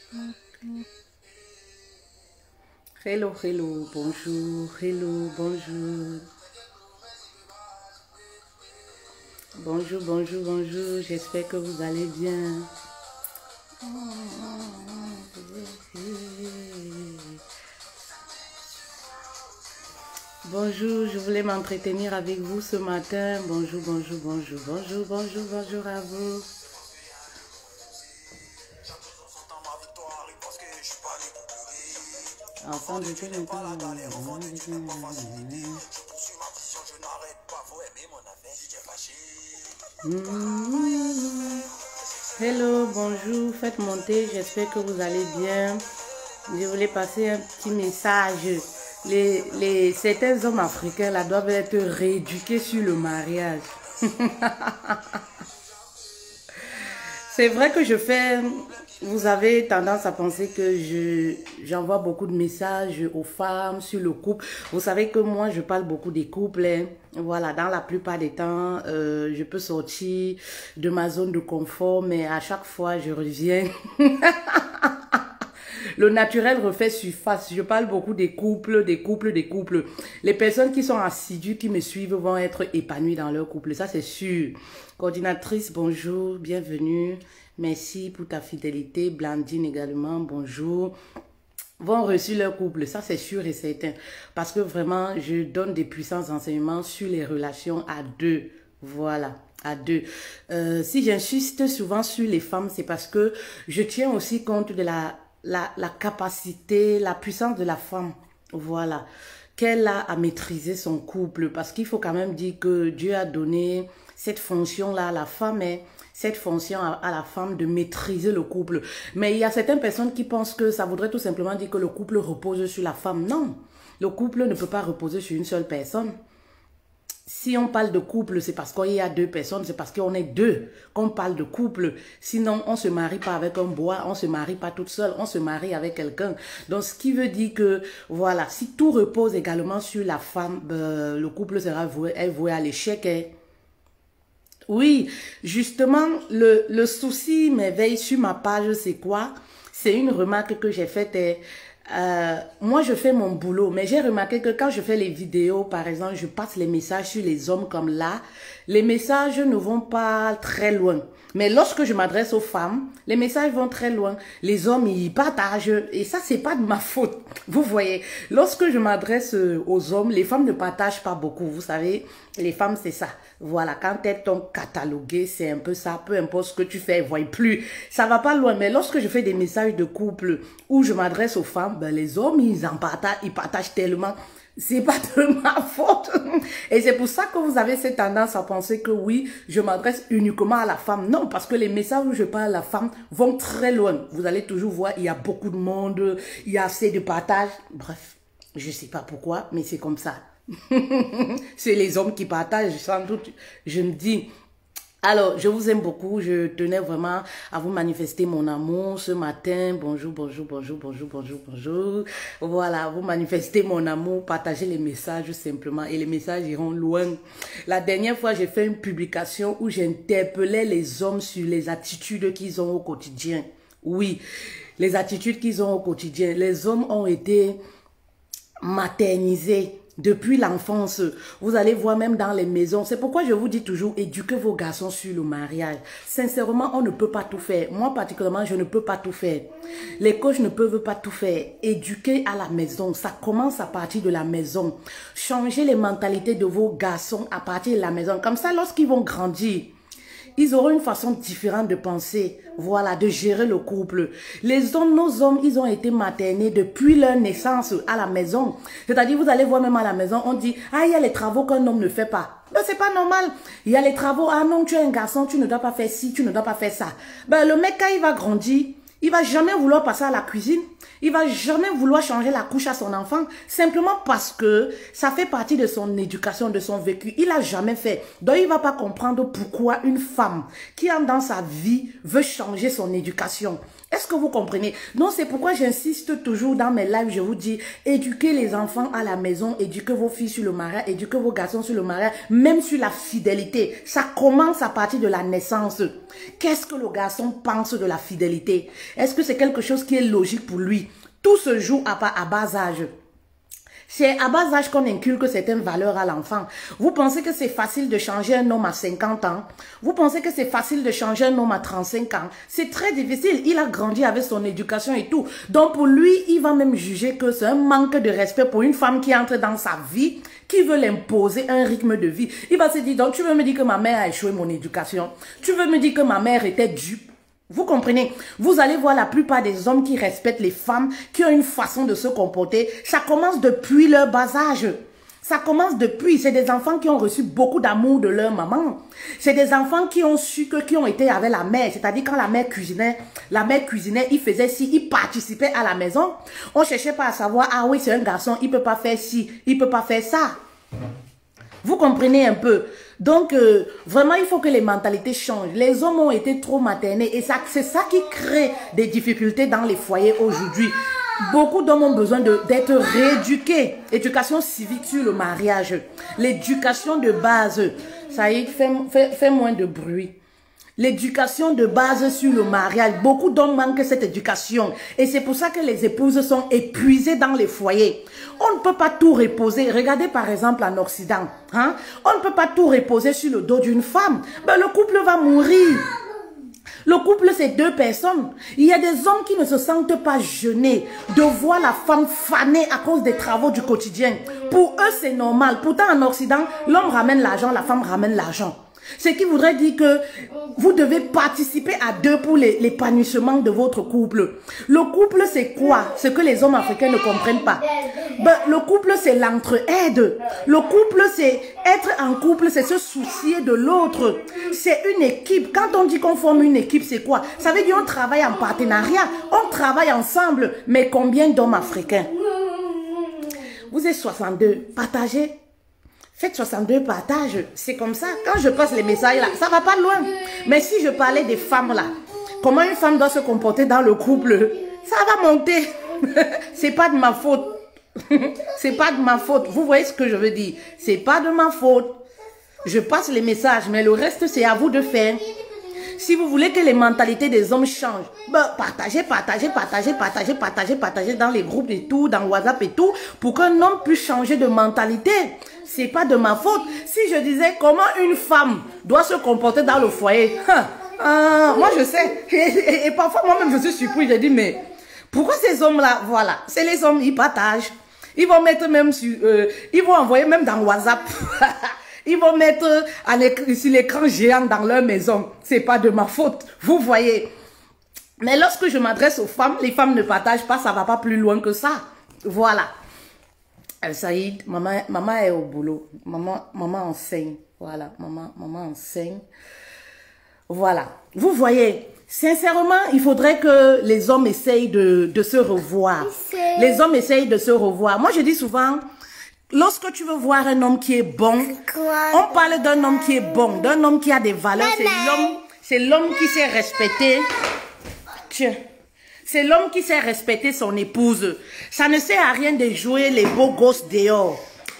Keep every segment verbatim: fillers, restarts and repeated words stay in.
Hello, hello, bonjour, hello, bonjour. Bonjour, bonjour, bonjour, j'espère que vous allez bien. Bonjour, je voulais m'entretenir avec vous ce matin. Bonjour, bonjour, bonjour, bonjour, bonjour, bonjour à vous. Enfant de quel temps? Hello, bonjour, faites monter, j'espère que vous allez bien. Je voulais passer un petit message. Les, les, certains hommes africains là doivent être rééduqués sur le mariage. C'est vrai que je fais... Vous avez tendance à penser que je j'envoie beaucoup de messages aux femmes sur le couple. Vous savez que moi, je parle beaucoup des couples. Hein. Voilà, dans la plupart des temps, euh, je peux sortir de ma zone de confort, mais à chaque fois, je reviens. Le naturel refait surface. Je parle beaucoup des couples, des couples, des couples. Les personnes qui sont assidues, qui me suivent, vont être épanouies dans leur couple. Ça, c'est sûr. Coordinatrice, bonjour, bienvenue. Merci pour ta fidélité. Blandine également, bonjour. Vont reçu leur couple, ça c'est sûr et certain. Parce que vraiment, je donne des puissants enseignements sur les relations à deux. Voilà, à deux. Euh, si j'insiste souvent sur les femmes, c'est parce que je tiens aussi compte de la, la, la capacité, la puissance de la femme. Voilà. Qu'elle a à maîtriser son couple. Parce qu'il faut quand même dire que Dieu a donné cette fonction-là à la femme, et cette fonction à, à la femme de maîtriser le couple. Mais il y a certaines personnes qui pensent que ça voudrait tout simplement dire que le couple repose sur la femme. Non, le couple ne peut pas reposer sur une seule personne. Si on parle de couple, c'est parce qu'il y a deux personnes, c'est parce qu'on est deux qu'on parle de couple. Sinon, on ne se marie pas avec un bois, on ne se marie pas toute seule, on se marie avec quelqu'un. Donc, ce qui veut dire que, voilà, si tout repose également sur la femme, ben, le couple sera voué, est voué à l'échec. Hein. Oui, justement, le, le souci m'éveille sur ma page, c'est quoi? C'est une remarque que j'ai faite. Euh, moi, je fais mon boulot, mais j'ai remarqué que quand je fais les vidéos, par exemple, je passe les messages sur les hommes comme là, les messages ne vont pas très loin. Mais lorsque je m'adresse aux femmes, les messages vont très loin. Les hommes, ils partagent. Et ça, c'est pas de ma faute. Vous voyez, lorsque je m'adresse aux hommes, les femmes ne partagent pas beaucoup. Vous savez, les femmes, c'est ça. Voilà, quand elles t'ont catalogué, c'est un peu ça. Peu importe ce que tu fais, elles ne voient plus. Ça va pas loin. Mais lorsque je fais des messages de couple où je m'adresse aux femmes, ben, les hommes, ils en partagent, ils partagent tellement. C'est pas de ma faute. Et c'est pour ça que vous avez cette tendance à penser que oui, je m'adresse uniquement à la femme. Non, parce que les messages où je parle à la femme vont très loin. Vous allez toujours voir, il y a beaucoup de monde, il y a assez de partage. Bref, je sais pas pourquoi, mais c'est comme ça. C'est les hommes qui partagent, sans doute. Je me dis... Alors, je vous aime beaucoup. Je tenais vraiment à vous manifester mon amour ce matin. Bonjour, bonjour, bonjour, bonjour, bonjour, bonjour. Voilà, vous manifestez mon amour, partagez les messages simplement et les messages iront loin. La dernière fois, j'ai fait une publication où j'interpellais les hommes sur les attitudes qu'ils ont au quotidien. Oui, les attitudes qu'ils ont au quotidien. Les hommes ont été maternisés. Depuis l'enfance, vous allez voir même dans les maisons. C'est pourquoi je vous dis toujours, éduquez vos garçons sur le mariage. Sincèrement, on ne peut pas tout faire. Moi, particulièrement, je ne peux pas tout faire. Les coachs ne peuvent pas tout faire. Éduquer à la maison, ça commence à partir de la maison. Changez les mentalités de vos garçons à partir de la maison. Comme ça, lorsqu'ils vont grandir, ils auront une façon différente de penser, voilà, de gérer le couple. Les hommes, nos hommes, ils ont été maternés depuis leur naissance à la maison. C'est-à-dire, vous allez voir même à la maison, on dit, ah, il y a les travaux qu'un homme ne fait pas. Ben, c'est pas normal. Il y a les travaux, ah non, tu es un garçon, tu ne dois pas faire ci, tu ne dois pas faire ça. Ben, le mec, quand il va grandir, il va jamais vouloir passer à la cuisine. Il va jamais vouloir changer la couche à son enfant, simplement parce que ça fait partie de son éducation, de son vécu. Il a jamais fait. Donc, il va pas comprendre pourquoi une femme qui entre dans sa vie veut changer son éducation. Est-ce que vous comprenez? Non, c'est pourquoi j'insiste toujours dans mes lives, je vous dis, éduquez les enfants à la maison, éduquez vos filles sur le mariage, éduquez vos garçons sur le mariage, même sur la fidélité. Ça commence à partir de la naissance. Qu'est-ce que le garçon pense de la fidélité? Est-ce que c'est quelque chose qui est logique pour lui? Tout se joue à, à bas âge. C'est à bas âge qu'on inculque certaines valeurs à l'enfant. Vous pensez que c'est facile de changer un homme à cinquante ans? Vous pensez que c'est facile de changer un homme à trente-cinq ans? C'est très difficile. Il a grandi avec son éducation et tout. Donc pour lui, il va même juger que c'est un manque de respect pour une femme qui entre dans sa vie, qui veut l'imposer un rythme de vie. Il va se dire, donc tu veux me dire que ma mère a échoué mon éducation? Tu veux me dire que ma mère était dupe? Vous comprenez? Vous allez voir la plupart des hommes qui respectent les femmes, qui ont une façon de se comporter. Ça commence depuis leur bas âge. Ça commence depuis. C'est des enfants qui ont reçu beaucoup d'amour de leur maman. C'est des enfants qui ont su que, qui ont été avec la mère. C'est-à-dire quand la mère cuisinait, la mère cuisinait, il faisait ci, il participait à la maison. On cherchait pas à savoir, ah oui, c'est un garçon, il peut pas faire ci, il peut pas faire ça. Vous comprenez un peu? Donc, euh, vraiment, il faut que les mentalités changent. Les hommes ont été trop maternés et ça, c'est ça qui crée des difficultés dans les foyers aujourd'hui. Beaucoup d'hommes ont besoin d'être rééduqués. Éducation civique sur le mariage. L'éducation de base. Ça y est, fait, fait, fait moins de bruit. L'éducation de base sur le mariage. Beaucoup d'hommes manquent cette éducation. Et c'est pour ça que les épouses sont épuisées dans les foyers. On ne peut pas tout reposer. Regardez par exemple en Occident. Hein? On ne peut pas tout reposer sur le dos d'une femme. Ben, le couple va mourir. Le couple, c'est deux personnes. Il y a des hommes qui ne se sentent pas gênés de voir la femme fanée à cause des travaux du quotidien. Pour eux, c'est normal. Pourtant, en Occident, l'homme ramène l'argent, la femme ramène l'argent. Ce qui voudrait dire que vous devez participer à deux pour l'épanouissement de votre couple. Le couple, c'est quoi? Ce que les hommes africains ne comprennent pas. Ben, le couple, c'est l'entraide. Le couple, c'est être en couple, c'est se soucier de l'autre. C'est une équipe. Quand on dit qu'on forme une équipe, c'est quoi? Ça veut dire qu'on travaille en partenariat. On travaille ensemble. Mais combien d'hommes africains? Vous êtes soixante-deux. Partagez. Faites soixante-deux partages. C'est comme ça. Quand je passe les messages là, ça va pas loin. Mais si je parlais des femmes là, comment une femme doit se comporter dans le couple, ça va monter. C'est pas de ma faute. C'est pas de ma faute. Vous voyez ce que je veux dire? C'est pas de ma faute. Je passe les messages, mais le reste c'est à vous de faire. Si vous voulez que les mentalités des hommes changent, ben, partagez, partagez, partagez, partagez, partagez, partagez dans les groupes et tout, dans WhatsApp et tout, pour qu'un homme puisse changer de mentalité. C'est pas de ma faute. Si je disais comment une femme doit se comporter dans le foyer, hein, hein, moi je sais. Et, et, et parfois moi-même je suis surpris, je dis mais pourquoi ces hommes-là, voilà, c'est les hommes, ils partagent. Ils vont mettre même sur, euh, ils vont envoyer même dans WhatsApp. Ils vont mettre sur l'écran géant dans leur maison. C'est pas de ma faute. Vous voyez. Mais lorsque je m'adresse aux femmes, les femmes ne partagent pas, ça va pas plus loin que ça. Voilà. El Saïd, maman, maman est au boulot. Maman, maman enseigne. Voilà. Maman, maman enseigne. Voilà. Vous voyez. Sincèrement, il faudrait que les hommes essayent de, de se revoir. Les hommes essayent de se revoir. Moi, je dis souvent, lorsque tu veux voir un homme qui est bon, on parle d'un homme qui est bon, d'un homme qui a des valeurs. C'est l'homme, c'est l'homme qui sait respecter. Tiens, c'est l'homme qui sait respecter son épouse. Ça ne sert à rien de jouer les beaux gosses dehors.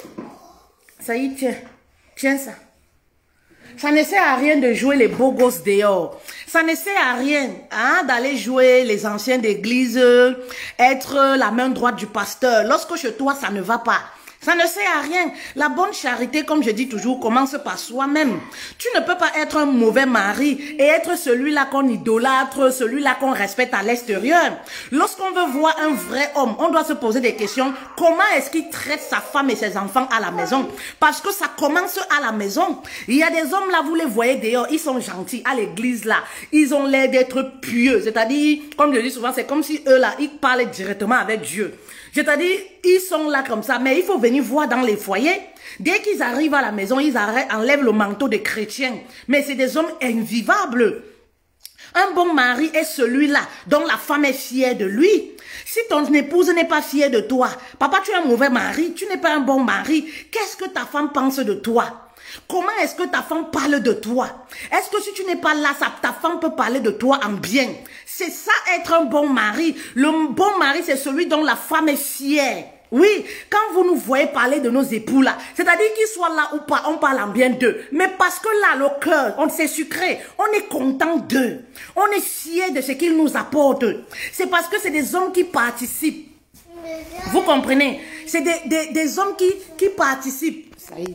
Ça y est, tiens, tiens ça. Ça ne sert à rien de jouer les beaux gosses dehors. Ça ne sert à rien hein, d'aller jouer les anciens d'église, être la main droite du pasteur. Lorsque chez toi, ça ne va pas. Ça ne sert à rien. La bonne charité, comme je dis toujours, commence par soi-même. Tu ne peux pas être un mauvais mari et être celui-là qu'on idolâtre, celui-là qu'on respecte à l'extérieur. Lorsqu'on veut voir un vrai homme, on doit se poser des questions. Comment est-ce qu'il traite sa femme et ses enfants à la maison? Parce que ça commence à la maison. Il y a des hommes là, vous les voyez dehors, ils sont gentils. À l'église là, ils ont l'air d'être pieux. C'est-à-dire, comme je dis souvent, c'est comme si eux là, ils parlaient directement avec Dieu. C'est-à-dire, ils sont là comme ça, mais il faut venir voir dans les foyers. Dès qu'ils arrivent à la maison, ils enlèvent le manteau des chrétiens. Mais c'est des hommes invivables. Un bon mari est celui-là dont la femme est fière de lui. Si ton épouse n'est pas fière de toi, papa, tu es un mauvais mari, tu n'es pas un bon mari, qu'est-ce que ta femme pense de toi? Comment est-ce que ta femme parle de toi? Est-ce que si tu n'es pas là, ça, ta femme peut parler de toi en bien? C'est ça être un bon mari. Le bon mari, c'est celui dont la femme est fière. Oui, quand vous nous voyez parler de nos époux là, c'est-à-dire qu'ils soient là ou pas, on parle en bien d'eux. Mais parce que là, le cœur, on s'est sucré, on est content d'eux. On est fier de ce qu'ils nous apportent. C'est parce que c'est des hommes qui participent. Vous comprenez? C'est des, des, des hommes qui, qui participent.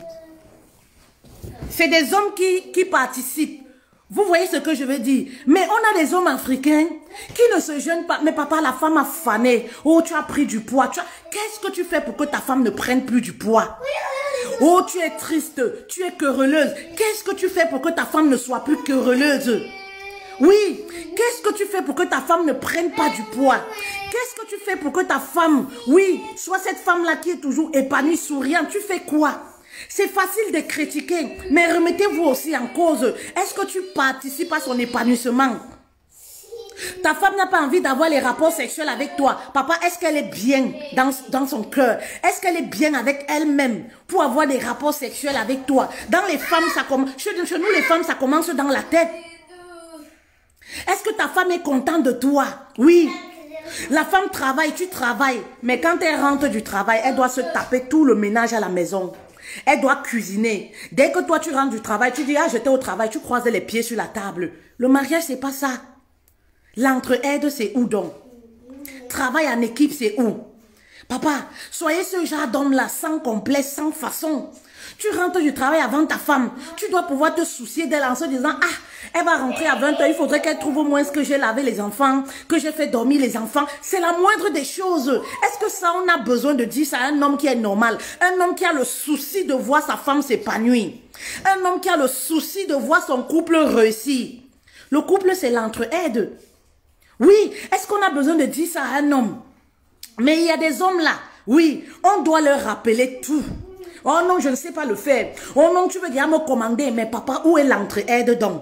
C'est des hommes qui, qui participent. Vous voyez ce que je veux dire? Mais on a des hommes africains qui ne se gênent pas. Mais papa, la femme a fané. Oh, tu as pris du poids. Tu as... Qu'est-ce que tu fais pour que ta femme ne prenne plus du poids? Oh, tu es triste. Tu es querelleuse. Qu'est-ce que tu fais pour que ta femme ne soit plus querelleuse? Oui. Qu'est-ce que tu fais pour que ta femme ne prenne pas du poids? Qu'est-ce que tu fais pour que ta femme, oui, soit cette femme-là qui est toujours épanouie, souriante? Tu fais quoi? C'est facile de critiquer, mais remettez-vous aussi en cause. Est-ce que tu participes à son épanouissement? Ta femme n'a pas envie d'avoir les rapports sexuels avec toi. Papa, est-ce qu'elle est bien dans, dans son cœur? Est-ce qu'elle est bien avec elle-même pour avoir des rapports sexuels avec toi? Dans les femmes, ça commence. Chez, chez nous, les femmes, ça commence dans la tête. Est-ce que ta femme est contente de toi? Oui. La femme travaille, tu travailles. Mais quand elle rentre du travail, elle doit se taper tout le ménage à la maison. Elle doit cuisiner. Dès que toi tu rentres du travail, tu dis, ah, j'étais au travail, tu croises les pieds sur la table. Le mariage, c'est pas ça. L'entraide, c'est où donc? Travail en équipe, c'est où? Papa, soyez ce genre d'homme-là, sans complexe, sans façon. Tu rentres du travail avant ta femme. Tu dois pouvoir te soucier d'elle en se disant, ah, elle va rentrer à vingt heures, il faudrait qu'elle trouve au moins ce que j'ai lavé les enfants, que j'ai fait dormir les enfants. C'est la moindre des choses. Est-ce que ça, on a besoin de dire ça à un homme qui est normal? Un homme qui a le souci de voir sa femme s'épanouir. Un homme qui a le souci de voir son couple réussir. Le couple, c'est l'entraide. Oui, est-ce qu'on a besoin de dire ça à un homme? Mais il y a des hommes là, oui, on doit leur rappeler tout. Oh non, je ne sais pas le faire. Oh non, tu veux bien me commander, mais papa, où est l'entraide donc?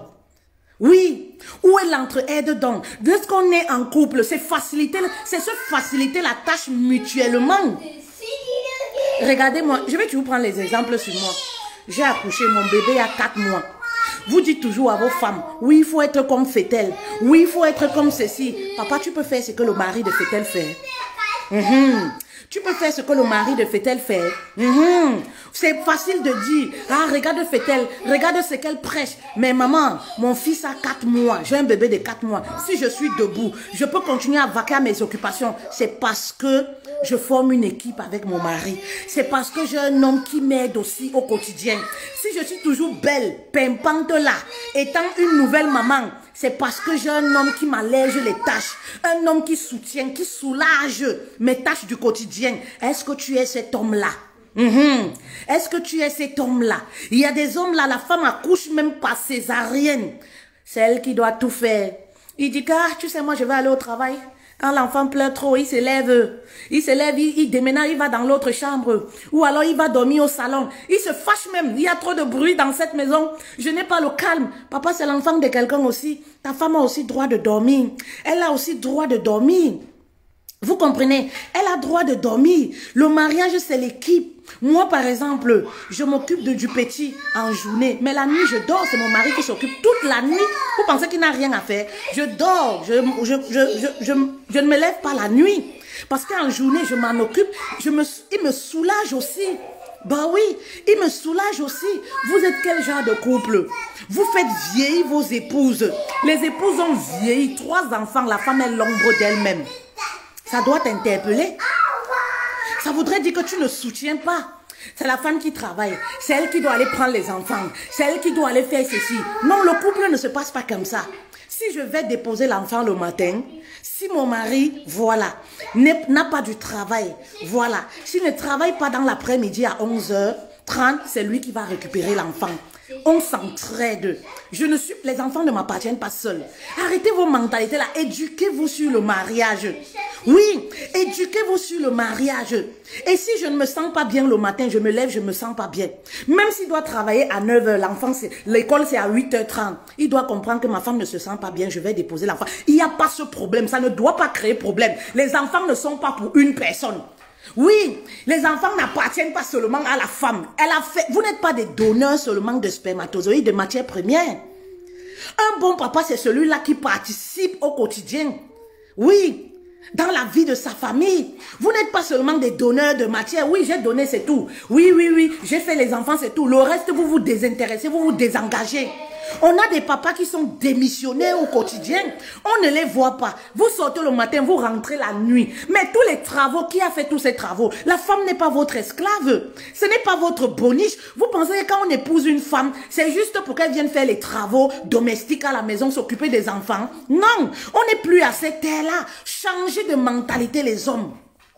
Oui, où est l'entraide donc? Lorsqu'on est en couple, c'est faciliter, c'est se faciliter la tâche mutuellement. Regardez-moi, je vais toujours prendre les exemples sur moi. J'ai accouché, mon bébé a quatre mois. Vous dites toujours à vos femmes, oui, il faut être comme Fétel. Oui, il faut être comme ceci. Papa, tu peux faire ce que le mari de Fétel fait. Mm-hmm. Tu peux faire ce que le mari de Fétel fait. Mm-hmm. C'est facile de dire, ah, regarde Fétel, regarde ce qu'elle prêche. Mais maman, mon fils a quatre mois, j'ai un bébé de quatre mois. Si je suis debout, je peux continuer à vaquer à mes occupations. C'est parce que je forme une équipe avec mon mari. C'est parce que j'ai un homme qui m'aide aussi au quotidien. Si je suis toujours belle, pimpante là, étant une nouvelle maman, c'est parce que j'ai un homme qui m'allège les tâches. Un homme qui soutient, qui soulage mes tâches du quotidien. Est-ce que tu es cet homme-là? Mm-hmm. Est-ce que tu es cet homme-là? Il y a des hommes là, la femme accouche même pas césarienne. C'est elle qui doit tout faire. Il dit, ah, tu sais, moi je vais aller au travail. Quand l'enfant pleure trop, il se lève. Il se lève, il, il déménage, il va dans l'autre chambre. Ou alors il va dormir au salon. Il se fâche même. Il y a trop de bruit dans cette maison. Je n'ai pas le calme. Papa, c'est l'enfant de quelqu'un aussi. Ta femme a aussi droit de dormir. Elle a aussi droit de dormir. Vous comprenez? Elle a droit de dormir. Le mariage, c'est l'équipe. Moi, par exemple, je m'occupe de du petit en journée. Mais la nuit, je dors. C'est mon mari qui s'occupe toute la nuit. Vous pensez qu'il n'a rien à faire? Je dors. Je, je, je, je, je, je ne me lève pas la nuit. Parce qu'en journée, je m'en occupe. Je me, il me soulage aussi. Bah oui, il me soulage aussi. Vous êtes quel genre de couple? Vous faites vieillir vos épouses. Les épouses ont vieilli. Trois enfants, la femme est l'ombre d'elle-même. Ça doit t'interpeller. Ça voudrait dire que tu ne soutiens pas. C'est la femme qui travaille. C'est elle qui doit aller prendre les enfants. C'est elle qui doit aller faire ceci. Non, le couple ne se passe pas comme ça. Si je vais déposer l'enfant le matin, si mon mari, voilà, n'a pas du travail, voilà. S'il ne travaille pas dans l'après-midi à onze heures trente, c'est lui qui va récupérer l'enfant. On s'entraide. Je ne suis, les enfants ne m'appartiennent pas seuls. Arrêtez vos mentalités là. Éduquez-vous sur le mariage. Oui, éduquez-vous sur le mariage. Et si je ne me sens pas bien le matin, je me lève, je ne me sens pas bien. Même s'il doit travailler à neuf heures, l'enfant, l'école c'est à huit heures trente. Il doit comprendre que ma femme ne se sent pas bien, je vais déposer l'enfant. Il n'y a pas ce problème, ça ne doit pas créer problème. Les enfants ne sont pas pour une personne. Oui, les enfants n'appartiennent pas seulement à la femme. Elle a fait, vous n'êtes pas des donneurs seulement de spermatozoïdes, de matières premières. Un bon papa, c'est celui-là qui participe au quotidien. Oui, dans la vie de sa famille. Vous n'êtes pas seulement des donneurs de matière. Oui, j'ai donné, c'est tout. Oui, oui, oui, j'ai fait les enfants, c'est tout. Le reste, vous vous désintéressez, vous vous désengagez. On a des papas qui sont démissionnaires au quotidien. On ne les voit pas. Vous sortez le matin, vous rentrez la nuit. Mais tous les travaux, qui a fait tous ces travaux? La femme n'est pas votre esclave. Ce n'est pas votre boniche. Vous pensez que quand on épouse une femme, c'est juste pour qu'elle vienne faire les travaux domestiques à la maison, s'occuper des enfants? Non, on n'est plus à cette ère-là. Changez de mentalité les hommes.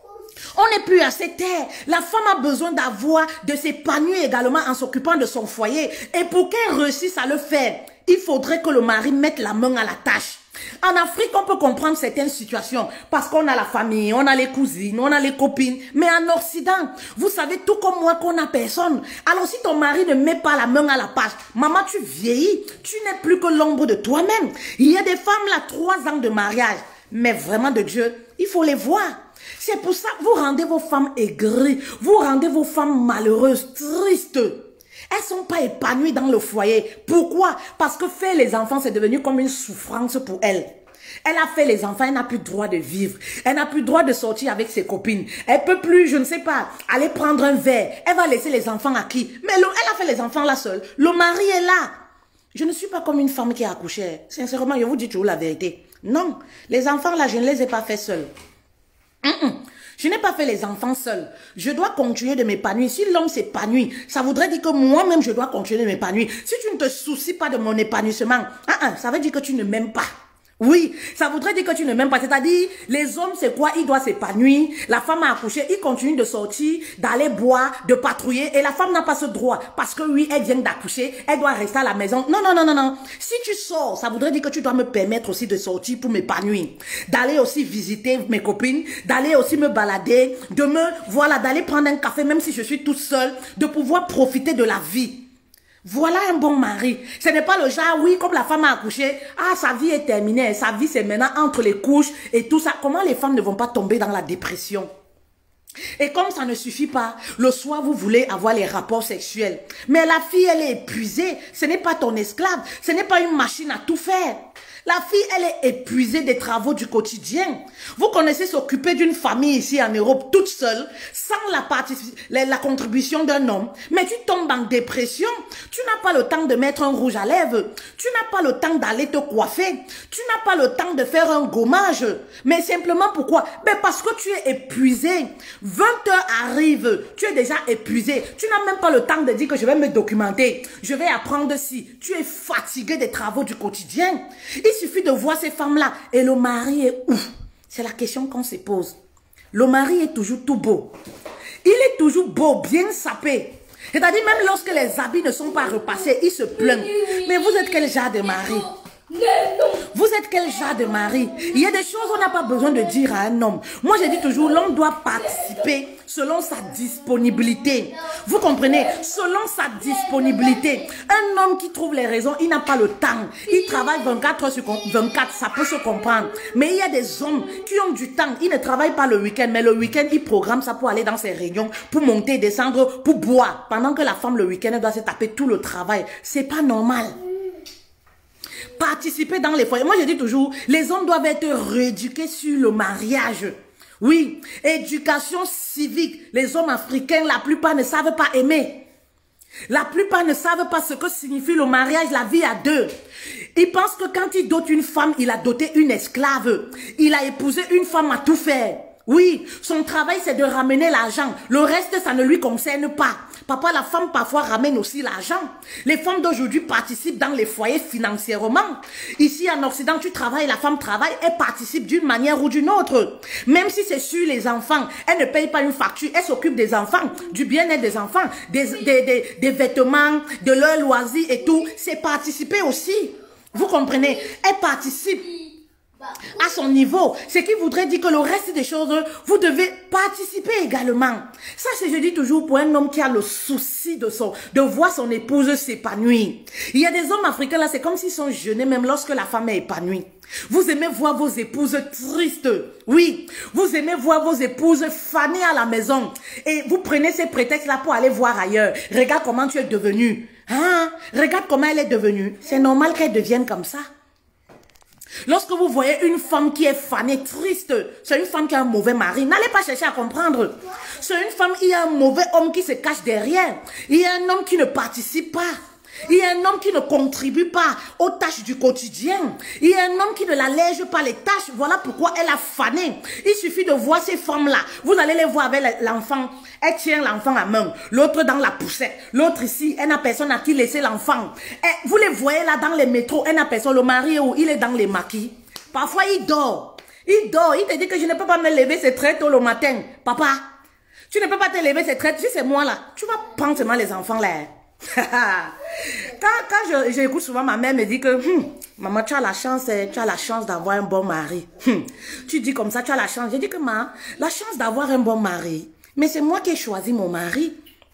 On n'est plus à cette ère. La femme a besoin d'avoir, de s'épanouir également en s'occupant de son foyer. Et pour qu'elle réussisse à le faire, il faudrait que le mari mette la main à la tâche. En Afrique, on peut comprendre certaines situations parce qu'on a la famille, on a les cousines, on a les copines. Mais en Occident, vous savez tout comme moi qu'on n'a personne. Alors si ton mari ne met pas la main à la pâte, maman, tu vieillis, tu n'es plus que l'ombre de toi-même. Il y a des femmes là, trois ans de mariage. Mais vraiment de Dieu, il faut les voir. C'est pour ça que vous rendez vos femmes aigries, vous rendez vos femmes malheureuses, tristes. Elles ne sont pas épanouies dans le foyer. Pourquoi? Parce que faire les enfants, c'est devenu comme une souffrance pour elles. Elle a fait les enfants, elle n'a plus le droit de vivre. Elle n'a plus le droit de sortir avec ses copines. Elle ne peut plus, je ne sais pas, aller prendre un verre. Elle va laisser les enfants à qui? Mais le, elle a fait les enfants là seule. Le mari est là. Je ne suis pas comme une femme qui a accouché. Sincèrement, je vous dis toujours la vérité. Non, les enfants là, je ne les ai pas faits seuls. Mm-mm. Je n'ai pas fait les enfants seuls. Je dois continuer de m'épanouir. Si l'homme s'épanouit, ça voudrait dire que moi-même, je dois continuer de m'épanouir. Si tu ne te soucies pas de mon épanouissement, ah, ah, ça veut dire que tu ne m'aimes pas. Oui, ça voudrait dire que tu ne m'aimes pas. C'est-à-dire, les hommes, c'est quoi? Ils doivent s'épanouir. La femme a accouché, il continue de sortir, d'aller boire, de patrouiller. Et la femme n'a pas ce droit. Parce que oui, elle vient d'accoucher, elle doit rester à la maison. Non, non, non, non, non. Si tu sors, ça voudrait dire que tu dois me permettre aussi de sortir pour m'épanouir. D'aller aussi visiter mes copines, d'aller aussi me balader, de me, voilà, d'aller prendre un café, même si je suis toute seule, de pouvoir profiter de la vie. Voilà un bon mari. Ce n'est pas le genre, oui, comme la femme a accouché, ah, sa vie est terminée, sa vie c'est maintenant entre les couches et tout ça. Comment les femmes ne vont pas tomber dans la dépression? Et comme ça ne suffit pas, le soir vous voulez avoir les rapports sexuels. Mais la fille, elle est épuisée. Ce n'est pas ton esclave, ce n'est pas une machine à tout faire. La fille, elle est épuisée des travaux du quotidien. Vous connaissez s'occuper d'une famille ici en Europe toute seule, sans la, la, la contribution d'un homme. Mais tu tombes en dépression. Tu n'as pas le temps de mettre un rouge à lèvres. Tu n'as pas le temps d'aller te coiffer. Tu n'as pas le temps de faire un gommage. Mais simplement pourquoi? Mais parce que tu es épuisé. vingt heures arrivent. Tu es déjà épuisé. Tu n'as même pas le temps de dire que je vais me documenter. Je vais apprendre si. Tu es fatigué des travaux du quotidien. Il suffit de voir ces femmes-là. Et le mari est où? C'est la question qu'on se pose. Le mari est toujours tout beau. Il est toujours beau, bien sapé. C'est-à-dire même lorsque les habits ne sont pas repassés, il se plaint. Mais vous êtes quel genre de mari? Vous êtes quel genre de mari? Il y a des choses qu'on n'a pas besoin de dire à un homme. Moi, je dis toujours, l'homme doit participer selon sa disponibilité. Vous comprenez? Selon sa disponibilité. Un homme qui trouve les raisons, il n'a pas le temps. Il travaille vingt-quatre heures sur vingt-quatre, ça peut se comprendre. Mais il y a des hommes qui ont du temps. Ils ne travaillent pas le week-end, mais le week-end, ils programment ça pour aller dans ses réunions, pour monter, descendre, pour boire. Pendant que la femme, le week-end, elle doit se taper tout le travail. C'est pas normal. Participer dans les foyers. Moi, je dis toujours, les hommes doivent être rééduqués sur le mariage. Oui, éducation civique. Les hommes africains, la plupart ne savent pas aimer. La plupart ne savent pas ce que signifie le mariage, la vie à deux. Ils pensent que quand il dote une femme, il a doté une esclave. Il a épousé une femme à tout faire. Oui, son travail, c'est de ramener l'argent. Le reste, ça ne lui concerne pas. Papa, la femme, parfois, ramène aussi l'argent. Les femmes d'aujourd'hui participent dans les foyers financièrement. Ici, en Occident, tu travailles, la femme travaille, elle participe d'une manière ou d'une autre. Même si c'est sur les enfants, elle ne paye pas une facture, elle s'occupe des enfants, du bien-être des enfants, des, des, des, des vêtements, de leurs loisirs et tout. C'est participer aussi. Vous comprenez? Elle participe à son niveau, ce qui voudrait dire que le reste des choses, vous devez participer également. Ça, c'est, je dis toujours, pour un homme qui a le souci de, son, de voir son épouse s'épanouir. Il y a des hommes africains là, c'est comme s'ils sont jeûnés même lorsque la femme est épanouie. Vous aimez voir vos épouses tristes. Oui, vous aimez voir vos épouses fanées à la maison. Et vous prenez ces prétextes-là pour aller voir ailleurs. Regarde comment tu es devenue. Hein? Regarde comment elle est devenue. C'est normal qu'elle devienne comme ça. Lorsque vous voyez une femme qui est fanée, triste, c'est une femme qui a un mauvais mari. N'allez pas chercher à comprendre. C'est une femme, il y a un mauvais homme qui se cache derrière. Il y a un homme qui ne participe pas. Il y a un homme qui ne contribue pas aux tâches du quotidien. Il y a un homme qui ne l'allège pas les tâches. Voilà pourquoi elle a fané. Il suffit de voir ces femmes-là. Vous allez les voir avec l'enfant. Elle tient l'enfant à main. L'autre dans la poussette. L'autre ici, elle n'a personne à qui laisser l'enfant. Vous les voyez là dans les métros. Elle n'a personne. Le mari est où? Il est dans les maquis. Parfois, il dort. Il dort. Il te dit que je ne peux pas me lever. C'est très tôt le matin. Papa, tu ne peux pas te lever. C'est très tôt. Si c'est moi là, tu vas prendre seulement les enfants là. quand quand j'écoute souvent ma mère me dit que hm, maman, tu as la chance, tu as la chance d'avoir un bon mari. Hm, tu dis comme ça, tu as la chance. Je dis que ma, la chance d'avoir un bon mari, mais c'est moi qui ai choisi mon mari.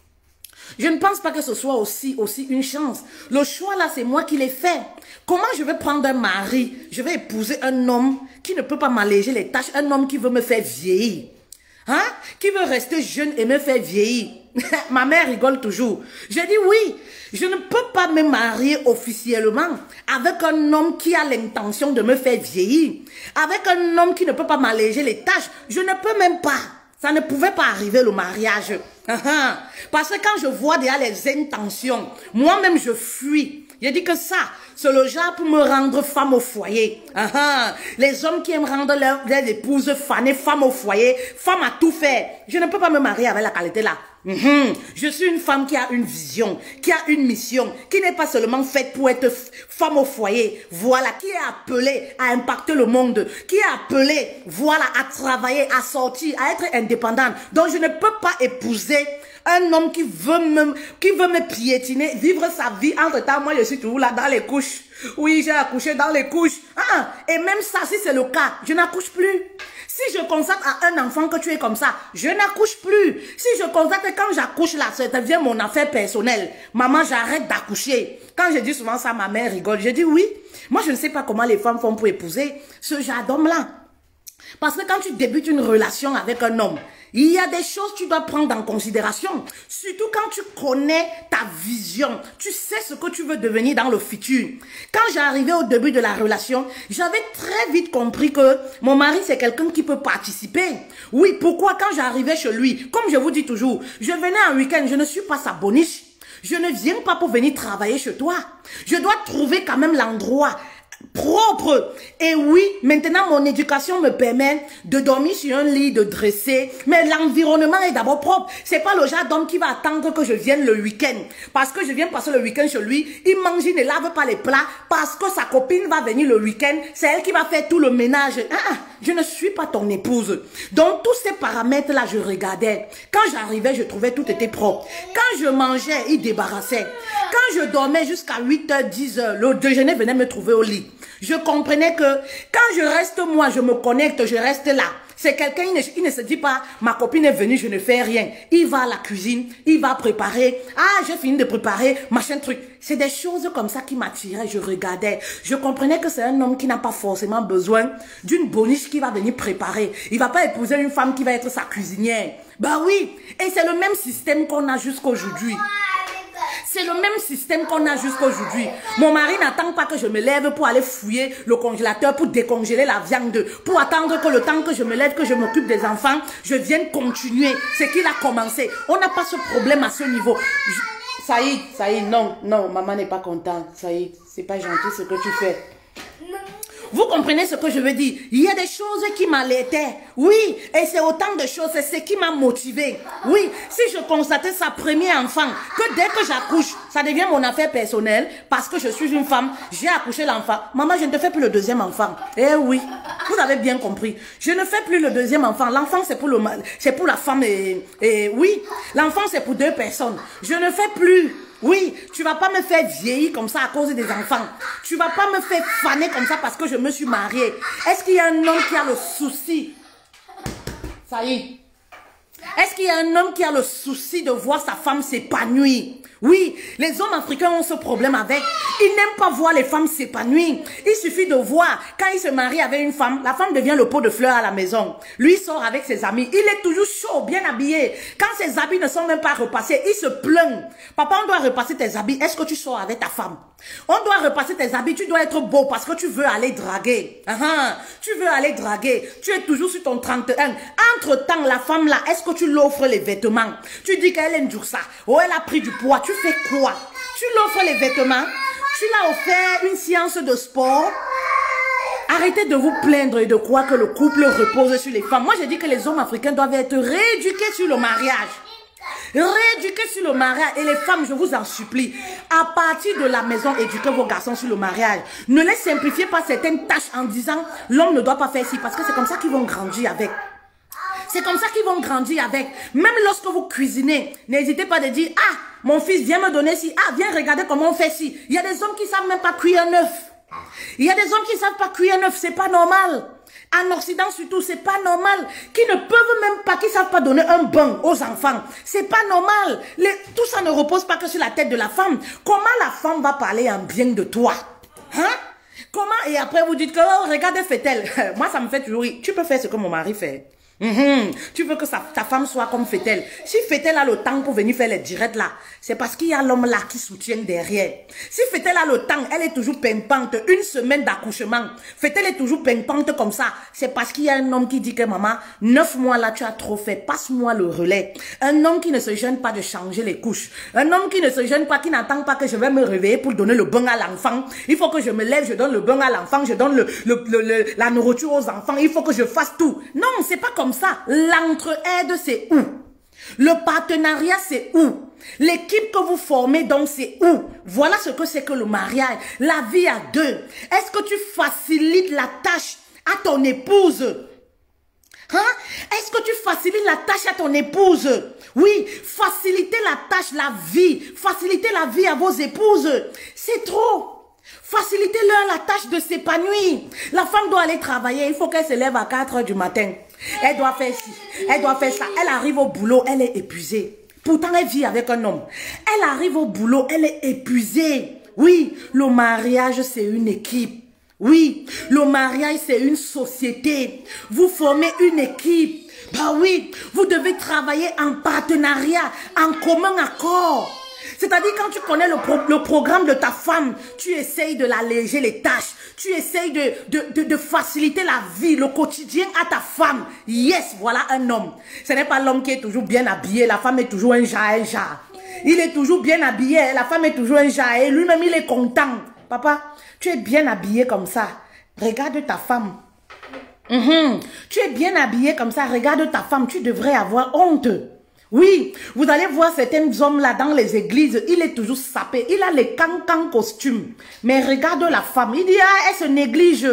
Je ne pense pas que ce soit aussi, aussi une chance. Le choix là, c'est moi qui l'ai fait. Comment je vais prendre un mari? Je vais épouser un homme qui ne peut pas m'alléger les tâches, un homme qui veut me faire vieillir. Hein? Qui veut rester jeune et me faire vieillir. Ma mère rigole toujours. Je dis oui, je ne peux pas me marier officiellement avec un homme qui a l'intention de me faire vieillir. Avec un homme qui ne peut pas m'alléger les tâches. Je ne peux même pas. Ça ne pouvait pas arriver le mariage. Parce que quand je vois déjà les intentions, moi-même je fuis. Je dis que ça, c'est le genre pour me rendre femme au foyer. Uh -huh. Les hommes qui aiment rendre leurs leur épouses fanées, femmes au foyer, femmes à tout faire. Je ne peux pas me marier avec la qualité là. Mm -hmm. Je suis une femme qui a une vision, qui a une mission, qui n'est pas seulement faite pour être femme au foyer. Voilà, qui est appelée à impacter le monde, qui est appelée, voilà, à travailler, à sortir, à être indépendante. Donc je ne peux pas épouser un homme qui veut me, qui veut me piétiner, vivre sa vie. Entre-temps, moi, je suis toujours là dans les couches. Oui, j'ai accouché dans les couches. Ah, et même ça, si c'est le cas, je n'accouche plus. Si je constate à un enfant que tu es comme ça, je n'accouche plus. Si je constate que quand j'accouche là, ça devient mon affaire personnelle. Maman, j'arrête d'accoucher. Quand je dis souvent ça, ma mère rigole. Je dis oui. Moi, je ne sais pas comment les femmes font pour épouser ce genre d'homme-là. Parce que quand tu débutes une relation avec un homme, il y a des choses que tu dois prendre en considération. Surtout quand tu connais ta vision. Tu sais ce que tu veux devenir dans le futur. Quand j'arrivais au début de la relation, j'avais très vite compris que mon mari, c'est quelqu'un qui peut participer. Oui, pourquoi quand j'arrivais chez lui, comme je vous dis toujours, je venais un week-end, je ne suis pas sa boniche. Je ne viens pas pour venir travailler chez toi. Je dois trouver quand même l'endroit propre. Et oui, maintenant mon éducation me permet de dormir sur un lit, de dresser, mais l'environnement est d'abord propre. C'est pas le genre d'homme qui va attendre que je vienne le week-end. Parce que je viens passer le week-end chez lui, il mange, il ne lave pas les plats, parce que sa copine va venir le week-end, c'est elle qui va faire tout le ménage. Ah, je ne suis pas ton épouse. Donc tous ces paramètres-là, je regardais. Quand j'arrivais, je trouvais tout était propre. Quand je mangeais, il débarrassait. Quand je dormais jusqu'à huit heures, dix heures, le déjeuner venait me trouver au lit. Je comprenais que quand je reste moi, je me connecte, je reste là. C'est quelqu'un, il, il ne se dit pas, ma copine est venue, je ne fais rien. Il va à la cuisine, il va préparer. Ah, j'ai fini de préparer, machin truc. C'est des choses comme ça qui m'attiraient, je regardais. Je comprenais que c'est un homme qui n'a pas forcément besoin d'une boniche qui va venir préparer. Il ne va pas épouser une femme qui va être sa cuisinière. Bah oui, et c'est le même système qu'on a jusqu'aujourd'hui. C'est le même système qu'on a jusqu'aujourd'hui. Mon mari n'attend pas que je me lève pour aller fouiller le congélateur, pour décongeler la viande, pour attendre que le temps que je me lève, que je m'occupe des enfants, je vienne continuer ce qu'il a commencé. On n'a pas ce problème à ce niveau. Je... Ça y est, ça y est, non, non, maman n'est pas contente. Ça y est, c'est pas gentil ce que tu fais. Vous comprenez ce que je veux dire? Il y a des choses qui m'alertaient. Oui, et c'est autant de choses, c'est ce qui m'a motivé. Oui, si je constatais sa première enfant, que dès que j'accouche, ça devient mon affaire personnelle, parce que je suis une femme, j'ai accouché l'enfant. Maman, je ne te fais plus le deuxième enfant. Eh oui, vous avez bien compris. Je ne fais plus le deuxième enfant. L'enfant, c'est pour le mal, c'est pour la femme et, et oui, l'enfant, c'est pour deux personnes. Je ne fais plus. Oui, tu vas pas me faire vieillir comme ça à cause des enfants. Tu vas pas me faire faner comme ça parce que je me suis mariée. Est-ce qu'il y a un homme qui a le souci? Ça y est. Est-ce qu'il y a un homme qui a le souci de voir sa femme s'épanouir? Oui, les hommes africains ont ce problème avec. Ils n'aiment pas voir les femmes s'épanouir. Il suffit de voir, quand il se marie avec une femme, la femme devient le pot de fleurs à la maison. Lui sort avec ses amis. Il est toujours chaud, bien habillé. Quand ses habits ne sont même pas repassés, il se plaint. Papa, on doit repasser tes habits. Est-ce que tu sors avec ta femme? On doit repasser tes habits. Tu dois être beau parce que tu veux aller draguer. Uh -huh. Tu veux aller draguer. Tu es toujours sur ton trente et un. Entre-temps, la femme là, est-ce que tu l'offres les vêtements? Tu dis qu'elle aime ça. Oh, elle a pris du poids. Tu fais quoi? Tu l'offres les vêtements? Tu l'as offert une séance de sport? Arrêtez de vous plaindre et de croire que le couple repose sur les femmes. Moi, je dis que les hommes africains doivent être rééduqués sur le mariage. Rééduquez sur le mariage. Et les femmes, je vous en supplie, à partir de la maison, éduquez vos garçons sur le mariage. Ne les simplifiez pas certaines tâches en disant l'homme ne doit pas faire ci, parce que c'est comme ça qu'ils vont grandir avec. C'est comme ça qu'ils vont grandir avec. Même lorsque vous cuisinez, n'hésitez pas de dire, ah, mon fils, viens me donner ci. Ah, viens regarder comment on fait ci. Il y a des hommes qui ne savent même pas cuire un œuf. Il y a des hommes qui ne savent pas cuire un œuf. C'est pas normal. En Occident surtout, c'est pas normal. Qui ne peuvent même pas, qui ne savent pas donner un bain aux enfants. C'est pas normal. Les, tout ça ne repose pas que sur la tête de la femme. Comment la femme va parler en bien de toi? Hein? Comment? Et après vous dites que, oh, regardez, fait-elle. Moi, ça me fait toujours rire. Tu peux faire ce que mon mari fait. Mmh. Tu veux que sa, ta femme soit comme Fétel. Si Fétel a le temps pour venir faire les directs là, c'est parce qu'il y a l'homme là qui soutient derrière. Si Fétel a le temps, elle est toujours pimpante. Une semaine d'accouchement, Fétel est toujours pimpante comme ça. C'est parce qu'il y a un homme qui dit que maman, neuf mois là tu as trop fait, passe-moi le relais. Un homme qui ne se gêne pas de changer les couches. Un homme qui ne se gêne pas, qui n'attend pas que je vais me réveiller pour donner le bain à l'enfant. Il faut que je me lève, je donne le bain à l'enfant, je donne le, le, le, le, la nourriture aux enfants. Il faut que je fasse tout. Non, c'est pas comme ça. L'entraide, c'est où? Le partenariat, c'est où? L'équipe que vous formez, donc, c'est où? Voilà ce que c'est que le mariage. La vie à deux. Est-ce que tu facilites la tâche à ton épouse? Hein? Est-ce que tu facilites la tâche à ton épouse? Oui, facilitez la tâche, la vie. Facilitez la vie à vos épouses. C'est trop. Facilitez-leur la tâche de s'épanouir. La femme doit aller travailler. Il faut qu'elle se lève à quatre heures du matin. Elle doit faire ci, elle doit faire ça. Elle arrive au boulot, elle est épuisée. Pourtant, elle vit avec un homme. Elle arrive au boulot, elle est épuisée. Oui, le mariage, c'est une équipe. Oui, le mariage, c'est une société. Vous formez une équipe. Bah oui, vous devez travailler en partenariat, en commun accord. C'est-à-dire quand tu connais le, pro le programme de ta femme, tu essayes de l'alléger les tâches, tu essayes de, de, de, de faciliter la vie, le quotidien à ta femme. Yes, voilà un homme. Ce n'est pas l'homme qui est toujours bien habillé, la femme est toujours un jar, un jar. Il est toujours bien habillé, la femme est toujours un jar et lui-même il est content. Papa, tu es bien habillé comme ça. Regarde ta femme. Mm-hmm. Tu es bien habillé comme ça, regarde ta femme, tu devrais avoir honte. Oui, vous allez voir certains hommes là dans les églises, il est toujours sapé, il a les cancans costumes. Mais regarde la femme, il dit, ah, elle se néglige.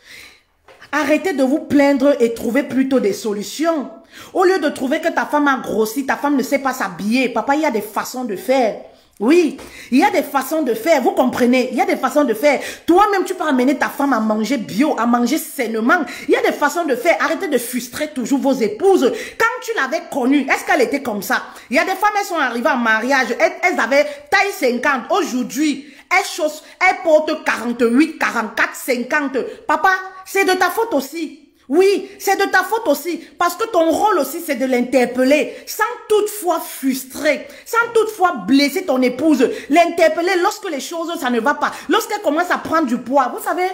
Arrêtez de vous plaindre et trouvez plutôt des solutions. Au lieu de trouver que ta femme a grossi, ta femme ne sait pas s'habiller, papa, il y a des façons de faire. Oui, il y a des façons de faire, vous comprenez, il y a des façons de faire. Toi-même, tu peux amener ta femme à manger bio, à manger sainement. Il y a des façons de faire. Arrêtez de frustrer toujours vos épouses. Quand tu l'avais connue, est-ce qu'elle était comme ça? Il y a des femmes, elles sont arrivées en mariage, elles, elles avaient taille cinquante. Aujourd'hui, elles chaussent, elles portent quarante-huit, quarante-quatre, cinquante. Papa, c'est de ta faute aussi. Oui, c'est de ta faute aussi, parce que ton rôle aussi, c'est de l'interpeller, sans toutefois frustrer, sans toutefois blesser ton épouse, l'interpeller lorsque les choses, ça ne va pas, lorsqu'elle commence à prendre du poids, vous savez.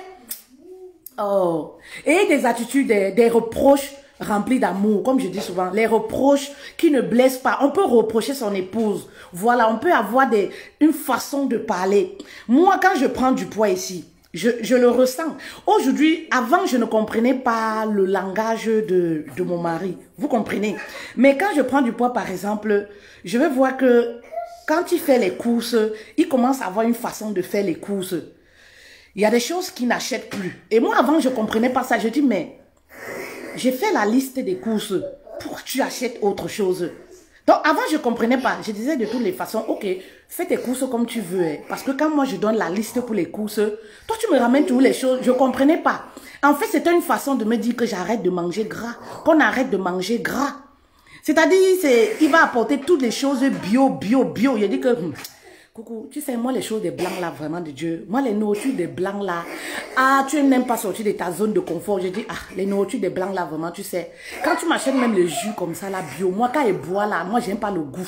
Oh, et des attitudes, des, des reproches remplis d'amour, comme je dis souvent, les reproches qui ne blessent pas. On peut reprocher son épouse, voilà, on peut avoir des, une façon de parler. Moi, quand je prends du poids ici, Je, je le ressens. Aujourd'hui, avant, je ne comprenais pas le langage de, de mon mari. Vous comprenez? Mais quand je prends du poids, par exemple, je vais voir que quand il fait les courses, il commence à avoir une façon de faire les courses. Il y a des choses qu'il n'achète plus. Et moi, avant, je ne comprenais pas ça. Je dis, mais j'ai fait la liste des courses. Pourquoi tu achètes autre chose? Donc, avant, je ne comprenais pas. Je disais de toutes les façons, ok, fais tes courses comme tu veux. Hein. Parce que quand moi, je donne la liste pour les courses, toi, tu me ramènes toutes les choses. Je ne comprenais pas. En fait, c'était une façon de me dire que j'arrête de manger gras. Qu'on arrête de manger gras. C'est-à-dire, il va apporter toutes les choses bio, bio, bio. Il dit que, hum, coucou, tu sais, moi, les choses des blancs là, vraiment de Dieu. Moi, les nourritures des blancs là, ah, tu n'aimes pas sortir de ta zone de confort. Je dis, ah, les nourritures des blancs là, vraiment, tu sais. Quand tu m'achètes même le jus comme ça là, bio, moi, quand il boit là, moi, j'aime pas le goût.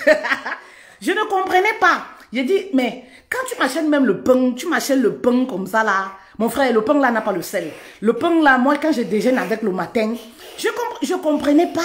Je ne comprenais pas. J'ai dit, mais quand tu m'achètes même le pain, tu m'achètes le pain comme ça là. Mon frère, le pain là n'a pas le sel. Le pain là, moi, quand je déjeune avec le matin, je ne je comprenais pas.